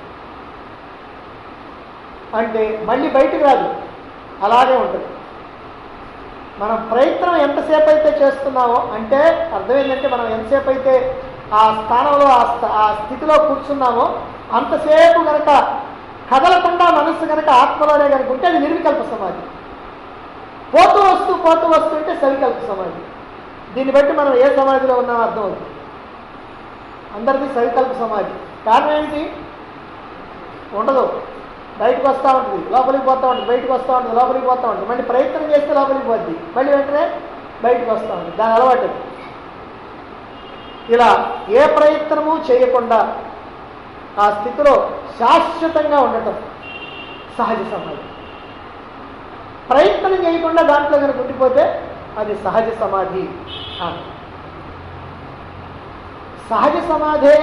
అంటే మళ్ళీ బయటకు రాదు, అలాగే ఉంటుంది. మనం ప్రయత్నం ఎంతసేపు అయితే చేస్తున్నామో, అంటే అర్థం ఏంటంటే మనం ఎంతసేపు అయితే ఆ స్థానంలో ఆ స్థితిలో కూర్చున్నామో అంతసేపు కనుక కదలకుండా మనస్సు కనుక ఆత్మలోనే కనుక ఉంటే అది నిర్వికల్ప సమాధి. పోతూ వస్తూ పోతూ వస్తూ ఉంటే సవికల్ప సమాధి. దీన్ని బట్టి మనం ఏ సమాధిలో ఉన్నామో అర్థమవుతుంది. అందరిది సవికల్ప సమాధి. కారణం ఏంటి? ఉండదు, బయటకు వస్తూ ఉంటుంది, లోపలికి పోతూ ఉంటుంది, బయటకు వస్తూ ఉంటుంది, లోపలికి పోతూ ఉంటుంది. మళ్ళీ ప్రయత్నం చేస్తే లోపలికి పోద్ది, మళ్ళీ వెంటనే బయటకు వస్తూ ఉంటుంది. దాని అలవాటు. ఇలా ఏ ప్రయత్నము చేయకుండా ఆ స్థితిలో శాశ్వతంగా ఉండటం సహజ సమాధి. ప్రయత్నం చేయకుండా దాంట్లో కనుక ఉండిపోతే అది సహజ సమాధి. సహజ సమాధే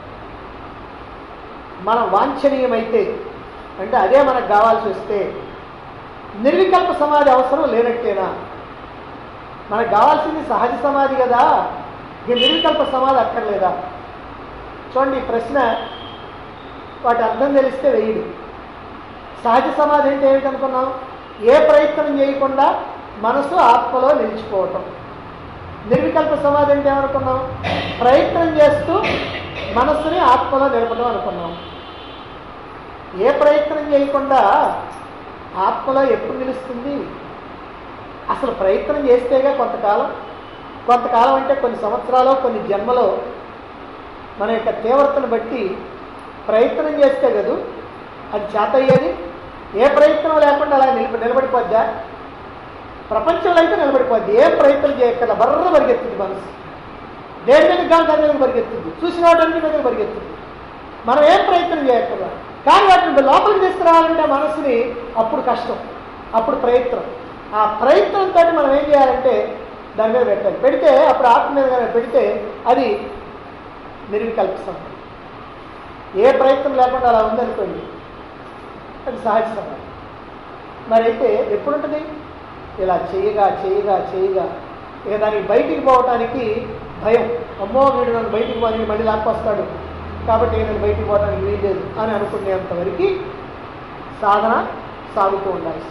మనం వాంఛనీయమైతే, అంటే అదే మనకు కావాల్సి వస్తే నిర్వికల్ప సమాధి అవసరం లేనట్టేనా? మనకు కావాల్సింది సహజ సమాధి కదా, ఇక నిర్వికల్ప సమాధి అక్కర్లేదా? చూడండి, ఈ ప్రశ్న వాటి అర్థం తెలిస్తే వెయ్యడు. సహజ సమాధి అంటే ఏమిటనుకున్నాం? ఏ ప్రయత్నం చేయకుండా మనసు ఆత్మలో నిలిచిపోవటం. నిర్వికల్ప సమాధి అంటే ఏమనుకున్నాం? ప్రయత్నం చేస్తూ మనస్సుని ఆత్మలో నిలపడం అనుకున్నాం. ఏ ప్రయత్నం చేయకుండా ఆత్మలో ఎప్పుడు నిలుస్తుంది? అసలు ప్రయత్నం చేస్తేగా కొంతకాలం, కొంతకాలం అంటే కొన్ని సంవత్సరాలు, కొన్ని జన్మలో మన యొక్క తీవ్రతను బట్టి ప్రయత్నం చేస్తే కదూ అది చేత అయ్యేది. ఏ ప్రయత్నం లేకుండా అలా నిలబ నిలబడిపోద్దా? ప్రపంచంలో అయితే నిలబడిపోద్ది. ఏ ప్రయత్నం చేయక్కర్లా, బర్ర పరిగెత్తుంది మనసు. దేని మీద గాలి దాని మీద పరిగెత్తుంది, చూసిన వాటి మీద పరిగెత్తుంది. మనం ఏం ప్రయత్నం చేయక్కర్లా. కానీ వాటిని లోపలికి తీసుకురావాలంటే మనసుని అప్పుడు కష్టం, అప్పుడు ప్రయత్నం. ఆ ప్రయత్నంతో మనం ఏం చేయాలంటే దాని మీద పెట్టాలి. పెడితే అప్పుడు ఆత్మ మీద కానీ పెడితే అది నిర్వికల్ప సమాధి. ఏ ప్రయత్నం లేకుండా అలా ఉందనుకోండి, అది సహజ సమాధి. మరి అయితే ఎప్పుడుంటుంది? ఇలా చేయగా చేయగా చేయగా ఇక దానికి బయటికి పోవటానికి భయం. అమ్మో వీడు నన్ను బయటికి పోయి మళ్ళీ లాక్కొస్తాడు కాబట్టి నేను బయటికి పోవడానికి వీల్లేదు అని అనుకునేంతవరకు సాధన సాగుతూ ఉండాల్సిందే.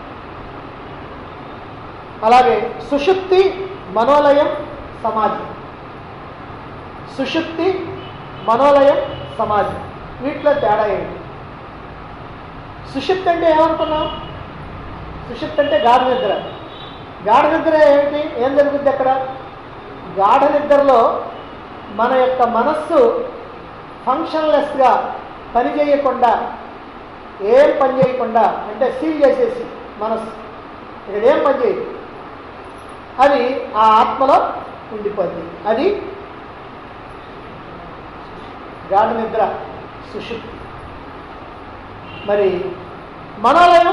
అలాగే సుషుప్తి, మనోలయం, సమాధి. సుషుప్తి, మనోలయం, సమాధి, వీటిలో తేడా ఏంటి? సుషుప్తి అంటే ఏమనుకున్నాం? సుషుప్తి అంటే గాఢ నిద్ర. గాఢ నిద్ర ఏమిటి? ఏం జరుగుద్ది అక్కడ? గాఢ నిద్రలో మన యొక్క మనస్సు ఫంక్షన్లెస్గా పని చేయకుండా, ఏం పని చేయకుండా, అంటే సీల్ చేసేసి మనస్సు ఇక్కడ ఏం పని చేయదు, అది ఆ ఆత్మలో ఉండిపోద్ది. అది గాఢ నిద్ర, సుషుప్తి. మరి మనోలయం,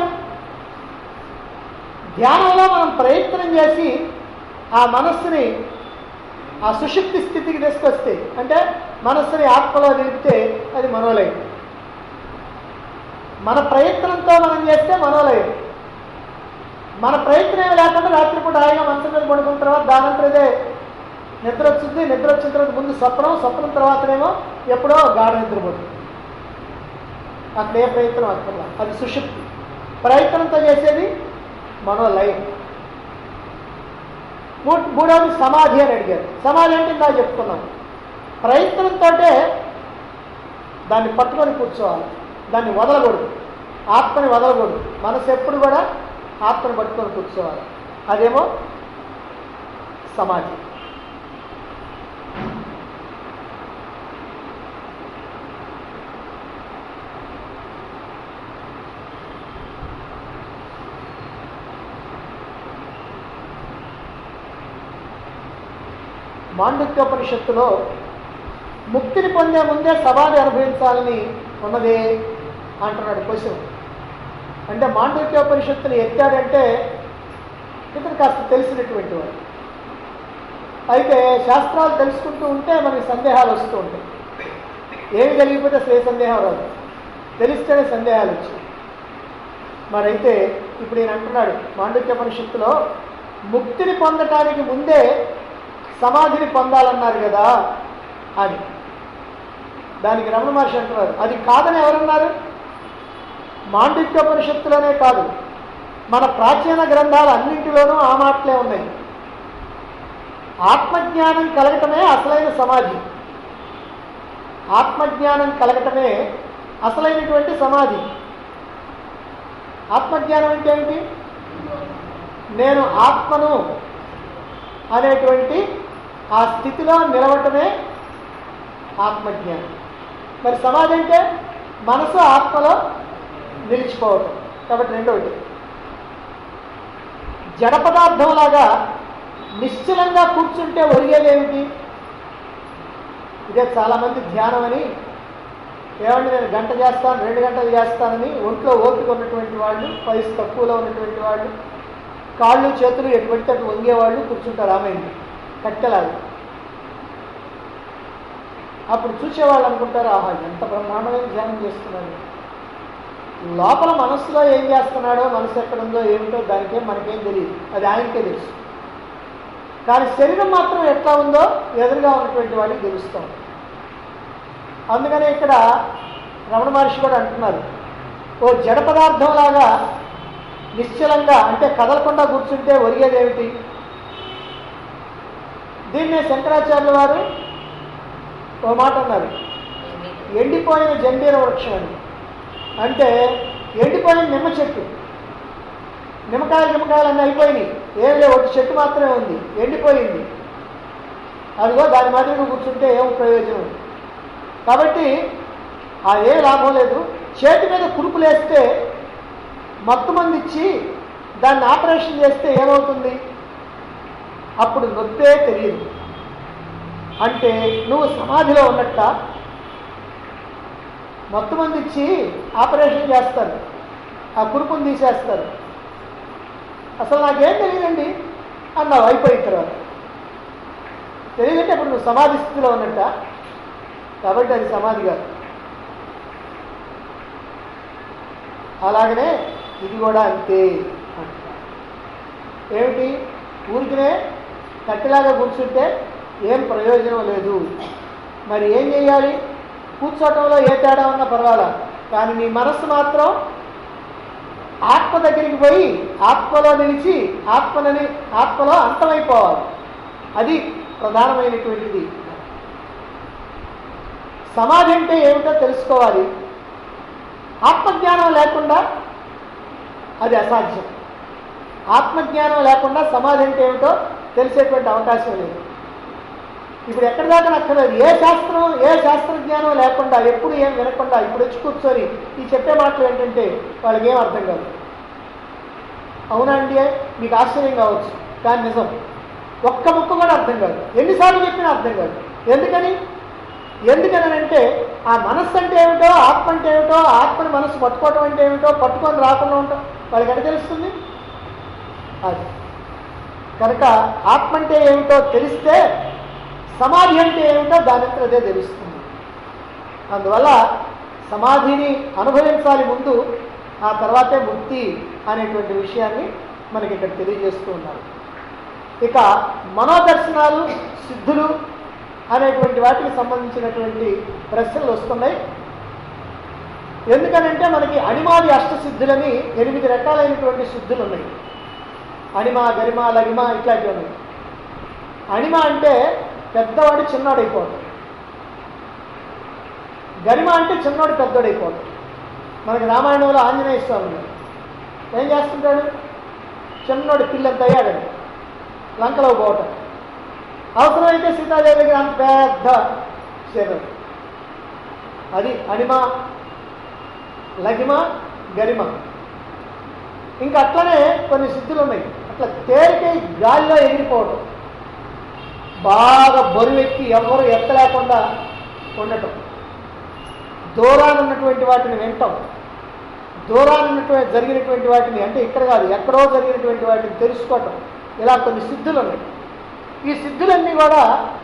ధ్యానంలో మనం ప్రయత్నం చేసి ఆ మనస్సుని ఆ సుషుప్తి స్థితికి తీసుకొస్తే, అంటే మనస్సుని ఆత్మలో నిలిపితే అది మనోలయం. మన ప్రయత్నంతో మనం చేస్తే మనోలయం. మన ప్రయత్నం లేకుండా రాత్రిపూట హాయిగా మంచం మీద పడుకున్న తర్వాత దానంతరదే నిద్ర వచ్చింది. నిద్ర వచ్చిన తర్వాత ముందు స్వప్నం, స్వప్నం తర్వాతనేమో ఎప్పుడో గాఢ నిద్రపోతుంది. అక్కడ ఏ ప్రయత్నం అక్కడ, అది సుషుప్తి. ప్రయత్నంతో చేసేది మనోలయం. మూడవది సమాధి అని అడిగారు. సమాధి అంటే ఇందా చెప్పుకున్నాం, ప్రయత్నంతో దాన్ని పట్టుకొని కూర్చోవాలి, దాన్ని వదలకూడదు, ఆత్మని వదలకూడదు. మనసు ఎప్పుడు కూడా ఆత్మని పట్టుకొని కూర్చోవాలి, అదేమో సమాధి. మాండుక్యోపనిషత్తులో ముక్తిని పొందే ముందే సమాధి అనుభవించాలని ఉన్నదే అంటున్నాడు క్వశ్చన్. అంటే మాండుక్యోపనిషత్తుని ఎత్తాడంటే ఇతను కాస్త తెలిసినటువంటి వాడు. అయితే శాస్త్రాలు తెలుసుకుంటూ ఉంటే మనకి సందేహాలు వస్తూ ఉంటాయి. ఏమి జరిగిపోతే అసలు ఏ సందేహం రాదు, తెలిస్తేనే సందేహాలు వచ్చాయి. మరైతే ఇప్పుడు ఈయన అంటున్నాడు మాండుక్యోపనిషత్తులో ముక్తిని పొందటానికి ముందే సమాధిని పొందాలన్నారు కదా అని. దానికి రమణ మహర్షి అంటున్నారు అది కాదని ఎవరన్నారు? మాండుక్యోపనిషత్తులోనే కాదు, మన ప్రాచీన గ్రంథాలు అన్నింటిలోనూ ఆ మాటలే ఉన్నాయి. ఆత్మజ్ఞానం కలగటమే అసలైన సమాధి. ఆత్మజ్ఞానం కలగటమే అసలైనటువంటి సమాధి. ఆత్మజ్ఞానం అంటే ఏమిటి? నేను ఆత్మను అనేటువంటి ఆ స్థితిలో నిలవటమే ఆత్మజ్ఞానం. మరి సమాధి అంటే మనసు ఆత్మలో నిలిచిపోవటం. కాబట్టి రెండవది జడ పదార్థంలాగా నిశ్చలంగా కూర్చుంటే ఒరిగేదేమిటి? ఇదే చాలామంది ధ్యానం అని, ఏమంటే నేను గంట చేస్తాను, రెండు గంటలు చేస్తానని ఒంట్లో ఓపిక ఉన్నటువంటి వాళ్ళు, వయసు తక్కువలో ఉన్నటువంటి వాళ్ళు, కాళ్ళు చేతులు ఎటు పడితే అటు వంగేవాళ్ళు కూర్చుంటారు ఆమెను కట్టెలాగా. అప్పుడు చూసేవాళ్ళు అనుకుంటారు, ఆహా ఎంత బ్రహ్మాండమైన ధ్యానం చేస్తున్నాడు. లోపల మనస్సులో ఏం చేస్తున్నాడో, మనసు ఎక్కడుందో ఏమిటో దానికేం మనకేం తెలియదు, అది ఆయనకే తెలుసు. కానీ శరీరం మాత్రం ఎట్లా ఉందో ఎదురుగా ఉన్నటువంటి వాడికి తెలుస్తాం. అందుకనే ఇక్కడ రమణ మహర్షి కూడా అంటున్నారు, ఓ జడ పదార్థంలాగా నిశ్చలంగా అంటే కదలకుండా కూర్చుంటే ఒరిగేదేమిటి? దీన్నే శంకరాచార్యుల వారు ఓ మాట అన్నారు, ఎండిపోయిన జంబీర వృక్షం అని. అంటే ఎండిపోయిన నిమ్మ చెట్టు, నిమ్మకాయలు నిమ్మకాయలు అన్నీ అయిపోయినాయి, ఏం లేవు, ఒక చెట్టు మాత్రమే ఉంది, ఎండిపోయింది. అదిగో దాని మాదిరిగా కూర్చుంటే ఏం ప్రయోజనం? కాబట్టి అదే లాభం లేదు. చేతి మీద కురుపులేస్తే మత్తు మంది ఇచ్చి దాన్ని ఆపరేషన్ చేస్తే ఏమవుతుంది? అప్పుడు నొప్పే తెలియదు. అంటే నువ్వు సమాధిలో ఉన్నట్ట. మత్తు మంది ఇచ్చి ఆపరేషన్ చేస్తారు, ఆ కురుపును తీసేస్తారు. అసలు నాకేం తెలియదండి అన్నావు అయిపోయిన తర్వాత. తెలియదంటే అప్పుడు నువ్వు సమాధి స్థితిలో ఉన్నట్ట. కాబట్టి అది సమాధి కాదు. అలాగనే ఇది కూడా అంతే. ఏమిటి? ఊరికినే కట్టెలాగా కూర్చుంటే ఏం ప్రయోజనం లేదు. మరి ఏం చేయాలి? కూర్చోటంలో ఏ తేడా ఉన్నా పర్వాలా, కానీ నీ మనస్సు మాత్రం ఆత్మ దగ్గరికి పోయి ఆత్మలో నిలిచి ఆత్మనని ఆత్మలో అంతమైపోవాలి. అది ప్రధానమైనటువంటిది. సమాధి అంటే ఏమిటో తెలుసుకోవాలి. ఆత్మజ్ఞానం లేకుండా అది అసాధ్యం. ఆత్మజ్ఞానం లేకుండా సమాధి అంటే ఏమిటో తెలిసేటువంటి అవకాశం లేదు. ఇప్పుడు ఎక్కడి దాకా నక్కలేదు. ఏ శాస్త్రం ఏ శాస్త్రజ్ఞానం లేకుండా, ఎప్పుడు ఏం వినకుండా ఇప్పుడు వచ్చి కూర్చొని ఈ చెప్పే మాటలు ఏంటంటే వాళ్ళకి ఏం అర్థం కాదు. అవునా అండి? మీకు ఆశ్చర్యం కావచ్చు, కానీ నిజం. ఒక్క ముక్క కూడా అర్థం కాదు. ఎన్నిసార్లు చెప్పినా అర్థం కాదు. ఎందుకని ఎందుకని అంటే ఆ మనస్సు అంటే ఏమిటో, ఆత్మ అంటే ఏమిటో, ఆత్మని మనస్సు పట్టుకోవటం అంటే ఏమిటో, పట్టుకొని రాకుండా ఉంటాం వాళ్ళకి ఎక్కడ తెలుస్తుంది? అది కనుక ఆత్మ అంటే ఏమిటో తెలిస్తే సమాధి అంటే ఏమిటో దానితో అదే తెలుస్తుంది. అందువల్ల సమాధిని అనుభవించాలి ముందు, ఆ తర్వాతే ముక్తి అనేటువంటి విషయాన్ని మనకి ఇక్కడ తెలియజేస్తూ ఉన్నారు. ఇక మనోదర్శనాలు, సిద్ధులు అనేటువంటి వాటికి సంబంధించినటువంటి ప్రశ్నలు వస్తున్నాయి. ఎందుకనంటే మనకి అణిమాది అష్టసిద్ధులని ఎనిమిది రకాలైనటువంటి సిద్ధులు ఉన్నాయి. అణిమ, గరిమ, లగిమ ఇట్లాంటివి ఉన్నాయి. అణిమ అంటే పెద్దవాడు చిన్నోడైపోవటం, గరిమ అంటే చిన్నోడు పెద్దోడైపోవటం. మనకి రామాయణంలో ఆంజనేయ స్వామి ఏం చేస్తుంటాడు? చిన్నోడు పిల్లంత అయ్యాడండి, లంకలో పోవటం. అవసరమైతే సీతాదేవి దగ్గర అంత పెద్ద శరీరం. అది అణిమ, లగిమ, గరిమ. ఇంకా అట్లనే కొన్ని సిద్ధులు ఉన్నాయి. అట్లా తేలికై గాలిలో ఎగిరిపోవటం, బాగా బరువెక్కి ఎవరు ఎత్తలేకుండా ఉండటం, దూరాన్ని ఉన్నటువంటి వాటిని వినటం, దూరాన్ని ఉన్నటువంటి జరిగినటువంటి వాటిని అంటే ఇక్కడ కాదు ఎక్కడో జరిగినటువంటి వాటిని తెలుసుకోవటం, ఇలా కొన్ని సిద్ధులు ఉన్నాయి. ఈ సిద్ధులన్నీ కూడా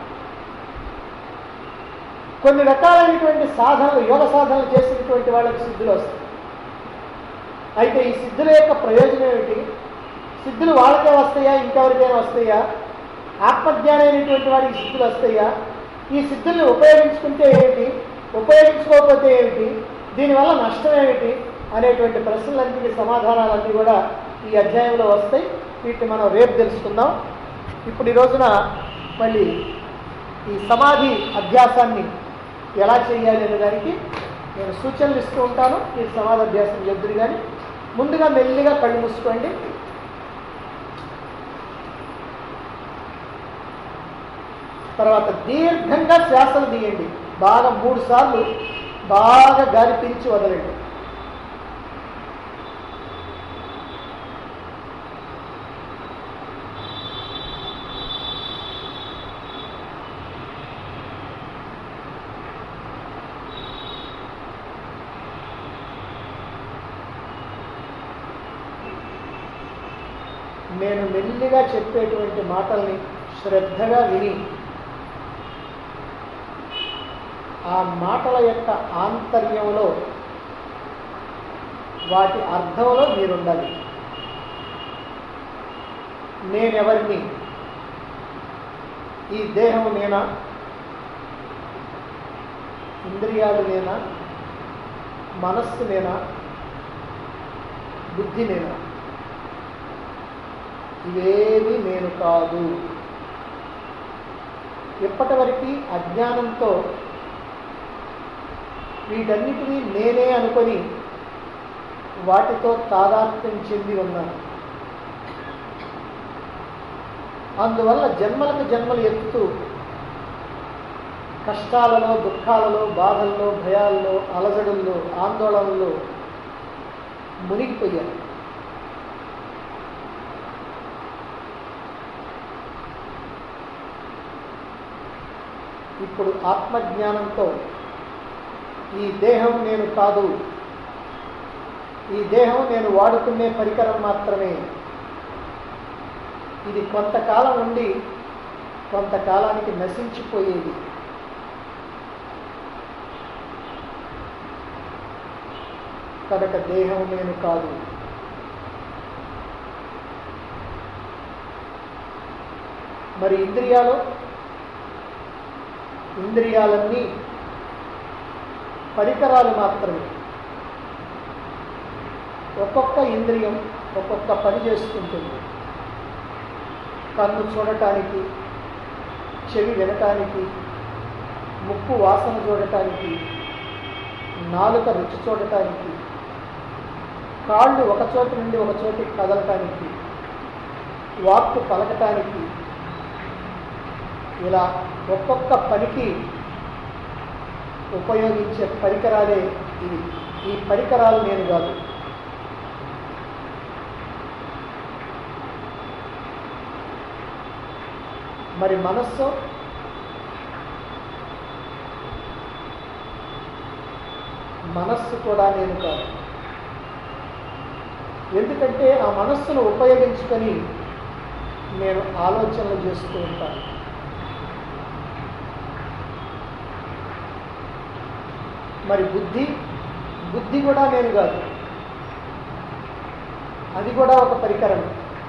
కొన్ని రకాలైనటువంటి సాధనలు, యోగ సాధనలు చేసినటువంటి వాళ్ళకి సిద్ధులు వస్తాయి. అయితే ఈ సిద్ధుల యొక్క ప్రయోజనం ఏమిటి? సిద్ధులు వాళ్ళకే వస్తాయా, ఇంకెవరికైనా వస్తాయా? ఆత్మజ్ఞానమైనటువంటి వాడికి సిద్ధులు వస్తాయా? ఈ సిద్ధుల్ని ఉపయోగించుకుంటే ఏమిటి, ఉపయోగించుకోకపోతే ఏమిటి, దీనివల్ల నష్టం ఏమిటి అనేటువంటి ప్రశ్నలన్నింటికి సమాధానాలన్నీ కూడా ఈ అధ్యాయంలో వస్తాయి. వీటిని మనం రేపు తెలుసుకుందాం. ఇప్పుడు ఈ రోజున మళ్ళీ ఈ సమాధి అభ్యాసాన్ని ఎలా చేయాలి అనే దానికి నేను సూచనలు ఇస్తూ ఉంటాను. ఈ సమాధి అభ్యాసం చేద్దురు. కానీ ముందుగా మెల్లిగా కళ్ళు మూసుకోండి. తర్వాత దీర్ఘంగా శ్వాసలు తీయండి. బాగా మూడు సార్లు బాగా గాలి పీల్చి వదలండి. నేను మెల్లిగా చెప్పేటువంటి మాటల్ని శ్రద్ధగా విని ఆ మాటల యొక్క ఆంతర్యంలో వాటి అర్థంలో మీరుండాలి. నేనెవరిని? ఈ దేహం నేనా? ఇంద్రియాలు నేనా? మనస్సు నేనా? బుద్ధి నేనా? ఇవేమీ నేను కాదు. ఇప్పటి వరకు అజ్ఞానంతో వీటన్నిటినీ నేనే అనుకొని వాటితో తాదాత్మ్యం చెంది ఉన్నాను. అందువల్ల జన్మలకు జన్మలు ఎత్తుతూ కష్టాలలో, దుఃఖాలలో, బాధల్లో, భయాల్లో, అలజడుల్లో, ఆందోళనల్లో మునిగిపోయాను. ఇప్పుడు ఆత్మజ్ఞానంతో ఈ దేహం నేను కాదు, ఈ దేహం నేను వాడుకునే పరికరం మాత్రమే, ఇది కొంతకాలం ఉండి కొంతకాలానికి నశించిపోయేది. కనుక దేహం నేను కాదు. మరి ఇంద్రియాలు ఇంద్రియాలన్నీ పరికరాలు మాత్రమే. ఒక్కొక్క ఇంద్రియం ఒక్కొక్క పని చేసుకుంటుంది. కన్ను చూడటానికి, చెవి వినటానికి, ముక్కు వాసన చూడటానికి, నాలుక రుచి చూడటానికి, కాళ్ళు ఒక చోటు నుండి ఒక చోటికి కదలటానికి, వాక్కు పలకటానికి, ఇలా ఒక్కొక్క పనికి ఉపయోగించే పరికరాలే ఇవి. ఈ పరికరాలు నేను కాదు. మరి మనస్సు మనస్సు కూడా నేను కాదు. ఎందుకంటే ఆ మనస్సును ఉపయోగించుకొని నేను ఆలోచనలు చేస్తూ ఉంటాను. మరి బుద్ధి బుద్ధి కూడా నేను కాదు, అది కూడా ఒక పరికరం.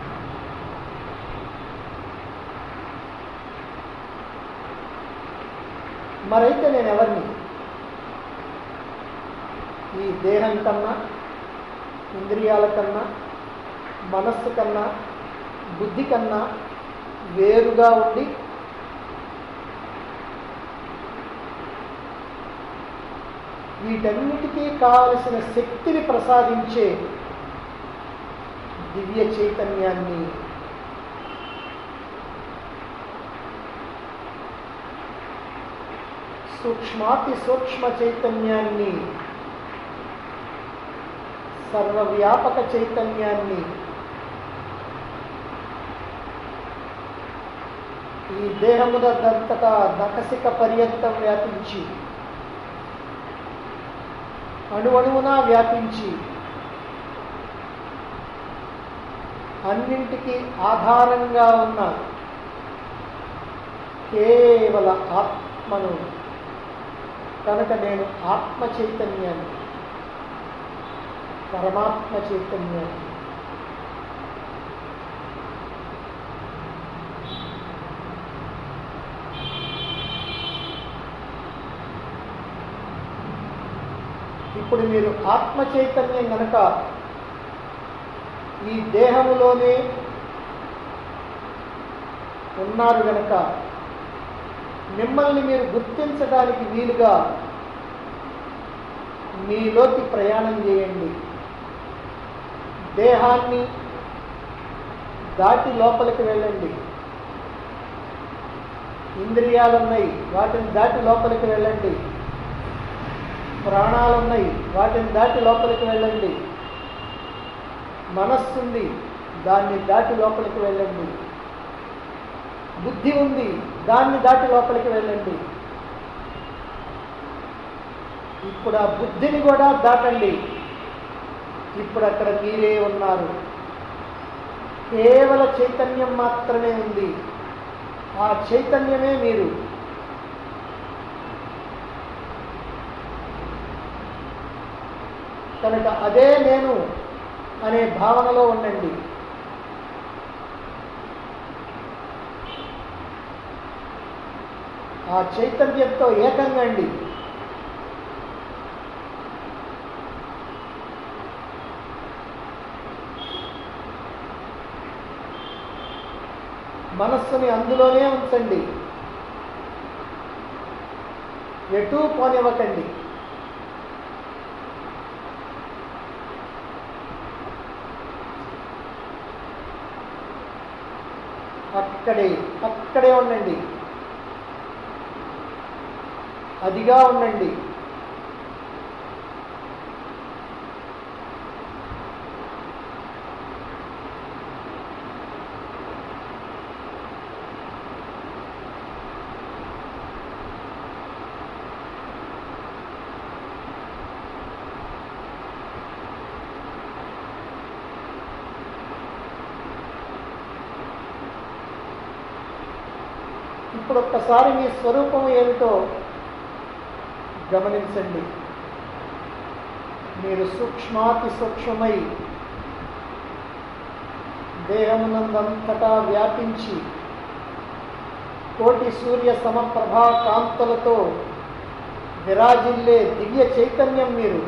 మరైతే నేను ఎవరిని? ఈ దేహం కన్నా, ఇంద్రియాల కన్నా, మనస్సు కన్నా, బుద్ధి కన్నా వేరుగా ఉండి వీటన్నిటికీ కావలసిన శక్తిని ప్రసాదించే దివ్య చైతన్యాన్ని, సూక్ష్మాతి సూక్ష్మ చైతన్యాన్ని, సర్వవ్యాపక చైతన్యాన్ని ఈ దేహమునంతటా నకసిక పర్యంతం వ్యాపించి, అణువణువునా వ్యాపించి, అన్నింటికీ ఆధారంగా ఉన్న కేవల ఆత్మను. కనుక నేను ఆత్మ చైతన్యాన్ని, పరమాత్మ చైతన్యాన్ని. ఇప్పుడు మీరు ఆత్మ చైతన్యం కనుక ఈ దేహములోనే ఉన్నారు కనుక మిమ్మల్ని మీరు గుర్తించడానికి వీలుగా మీలోకి ప్రయాణం చేయండి. దేహాన్ని దాటి లోపలికి వెళ్ళండి. ఇంద్రియాలు ఉన్నాయి, వాటిని దాటి లోపలికి వెళ్ళండి. ప్రాణాలు ఉన్నాయి, వాటిని దాటి లోపలికి వెళ్ళండి. మనస్సు ఉంది, దాన్ని దాటి లోపలికి వెళ్ళండి. బుద్ధి ఉంది, దాన్ని దాటి లోపలికి వెళ్ళండి. ఇప్పుడు ఆ బుద్ధిని కూడా దాటండి. ఇప్పుడు అక్కడ మీరే ఉన్నారు. కేవల చైతన్యం మాత్రమే ఉంది. ఆ చైతన్యమే మీరు. కనుక అదే నేను అనే భావనలో ఉండండి. ఆ చైతన్యంతో ఏకంగా అండి. మనస్సుని అందులోనే ఉంచండి, ఎటూ పోనివ్వకండి. అక్కడే అక్కడే ఉండండి, అదిగా ఉండండి. ఇప్పుడు ఒక్కసారి మీ స్వరూపం ఏమిటో గమనించండి. మీరు సూక్ష్మాతి సూక్ష్మమై దేహమునందంతటా వ్యాపించి కోటి సూర్య సమప్రభా కాంతులతో విరాజిల్లే దివ్య చైతన్యం మీరు.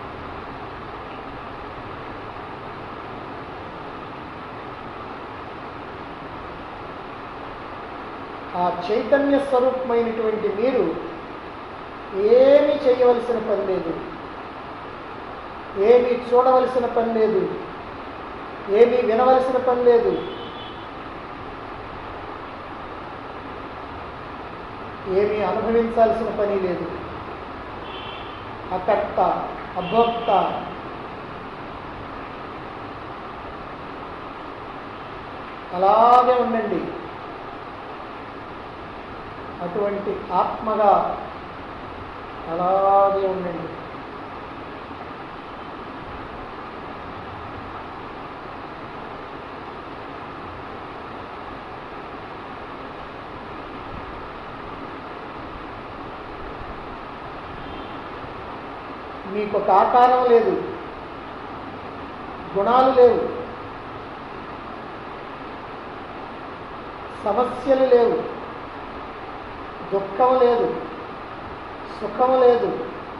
ఆ చైతన్య స్వరూపమైనటువంటి మీరు ఏమీ చేయవలసిన పని లేదు, ఏమీ చూడవలసిన పని లేదు, ఏమీ వినవలసిన పని లేదు, ఏమీ అనుభవించాల్సిన పని లేదు. అకర్త అభోక్త, అలాగే ఉండండి. అటువంటి ఆత్మగా అలాగే ఉండండి. మీకు ఒక ఆకారం లేదు, గుణాలు లేవు, సమస్యలు లేవు, దుఃఖం లేదు, సుఖం లేదు.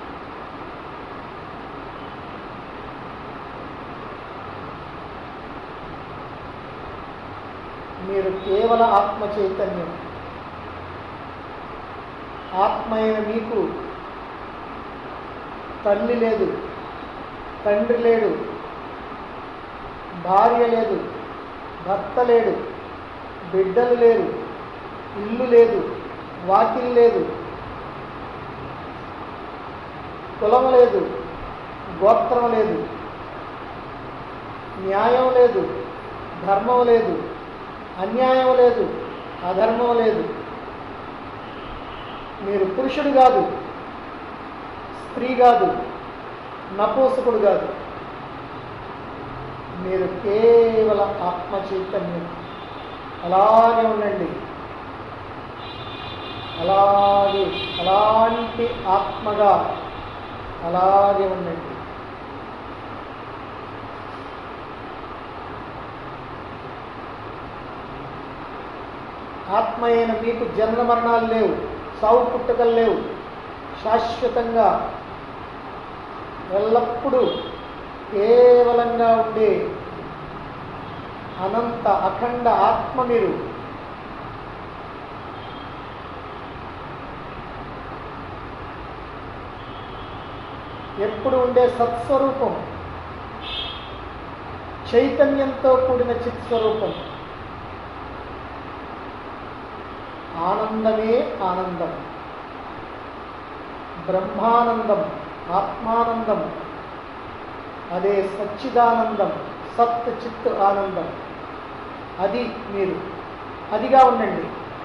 మీరు కేవల ఆత్మ చైతన్యం. ఆత్మ అయిన మీకు తల్లి లేదు, తండ్రి లేడు, భార్య లేదు, భర్త లేడు, బిడ్డలు లేరు, ఇల్లు లేదు, వాకిలి లేదు, కులం లేదు, గోత్రం లేదు, న్యాయం లేదు, ధర్మం లేదు, అన్యాయం లేదు, అధర్మం లేదు. మీరు పురుషుడు కాదు, స్త్రీ కాదు, నపూసకుడు కాదు. మీరు కేవల ఆత్మ చైతన్యం. అలాగే ఉండండి, అలాగే అలాంటి ఆత్మగా అలాగే ఉండండి. ఆత్మ అయిన మీకు జన్మ మరణాలు లేవు, సావు పుట్టుకలు లేవు. శాశ్వతంగా ఎల్లప్పుడూ కేవలంగా ఉండే అనంత అఖండ ఆత్మ మీరు. ఎప్పుడు ఉండే సత్స్వరూపం, చైతన్యంతో కూడిన చిత్స్వరూపం. ఆనందమే ఆనందం, బ్రహ్మానందం, ఆత్మానందం, అదే సచ్చిదానందం, సత్ చిత్ ఆనందం. అది మీరు అదిగా ఉండండి.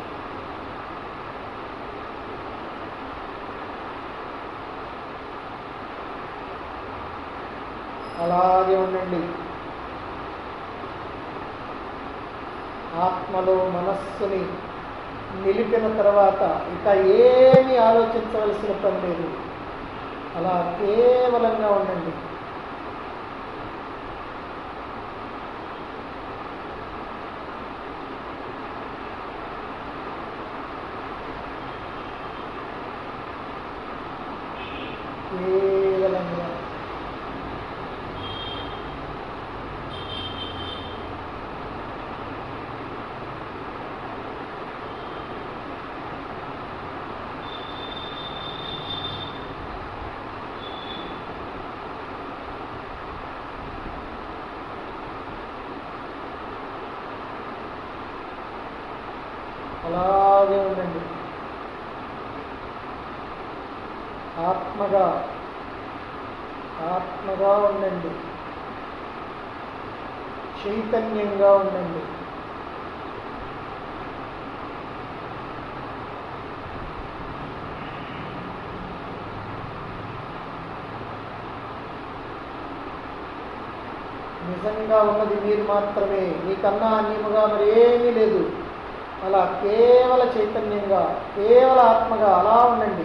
అలాగే ఉండండి. ఆత్మలో మనస్సుని నిలిపిన తర్వాత ఇక ఏమీ ఆలోచించవలసిన పని లేదు. అలా కేవలంగా ఉండండి. కేవలంగా అలాగే ఉండండి. ఆత్మగా ఆత్మగా ఉండండి. చైతన్యంగా ఉండండి. నిజంగా ఉన్నది మీరు మాత్రమే, మీకన్నా అన్యముగా మరి ఏమీ లేదు. అలా కేవల చైతన్యంగా, కేవల ఆత్మగా అలా ఉండండి.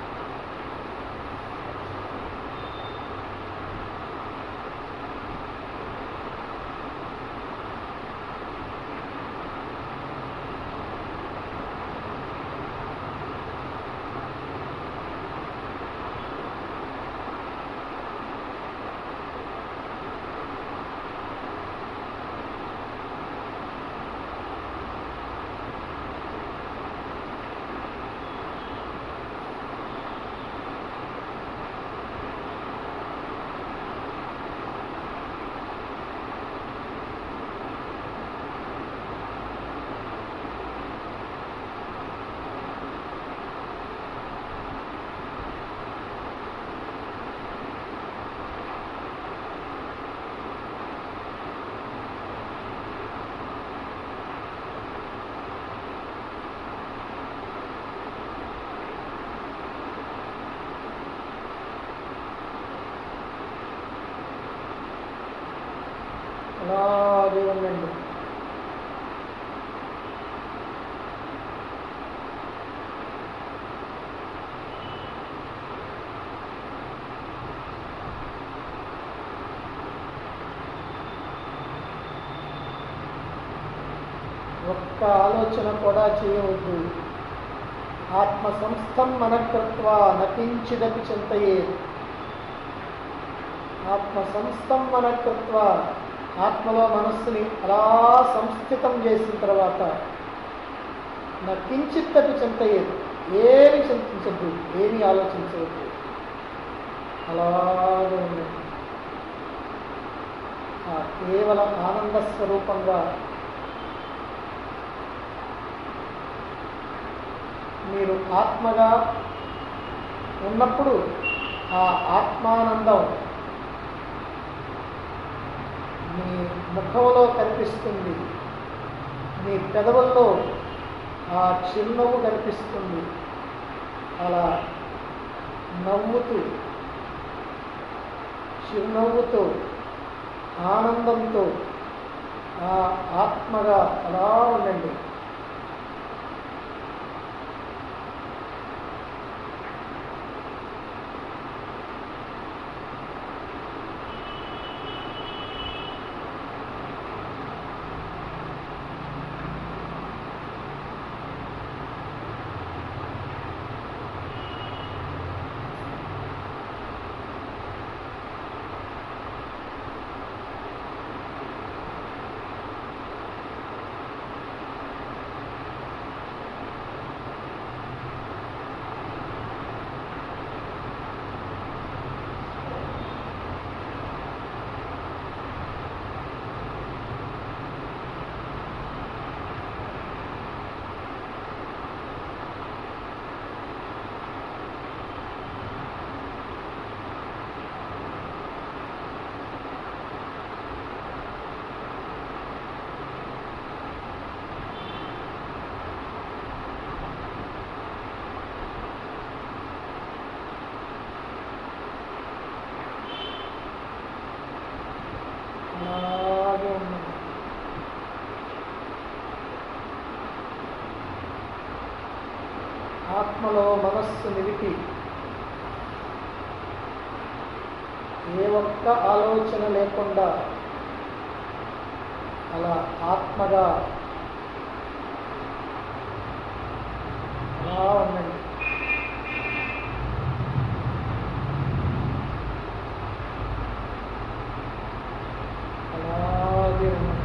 అలాగే ఉండండి. ఒక్క ఆలోచన కూడా చేయవద్దు. ఆత్మ సంస్థం మనకృత్వా నకించిదపి చింతయే. ఆత్మ సంస్థం మనకృత్వా, ఆత్మలో మనస్సుని అలా సంస్థితం చేసిన తర్వాత నకించిదపి చింతయేది, ఏమి చింతించద్దు, ఏమి ఆలోచించవద్దు. అలాగే ఉండండి. ఆ కేవల ఆనంద స్వరూపంగా మీరు ఆత్మగా ఉన్నప్పుడు ఆ ఆత్మానందం మీ ముఖంలో కనిపిస్తుంది, మీ పెదవుల్లో ఆ చిరునవ్వు కనిపిస్తుంది. అలా నవ్వుతూ, చిరునవ్వుతో, ఆనందంతో ఆ ఆత్మగా అలా ఉండండి. మనస్సు నిలిపి ఏ ఒక్క ఆలోచన లేకుండా అలా ఆత్మగా అలా ఉండండి. అలాగే ఉండండి.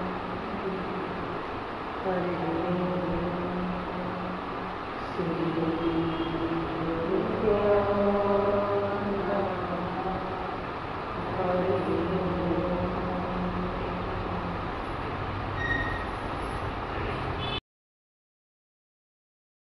Hare Krishna.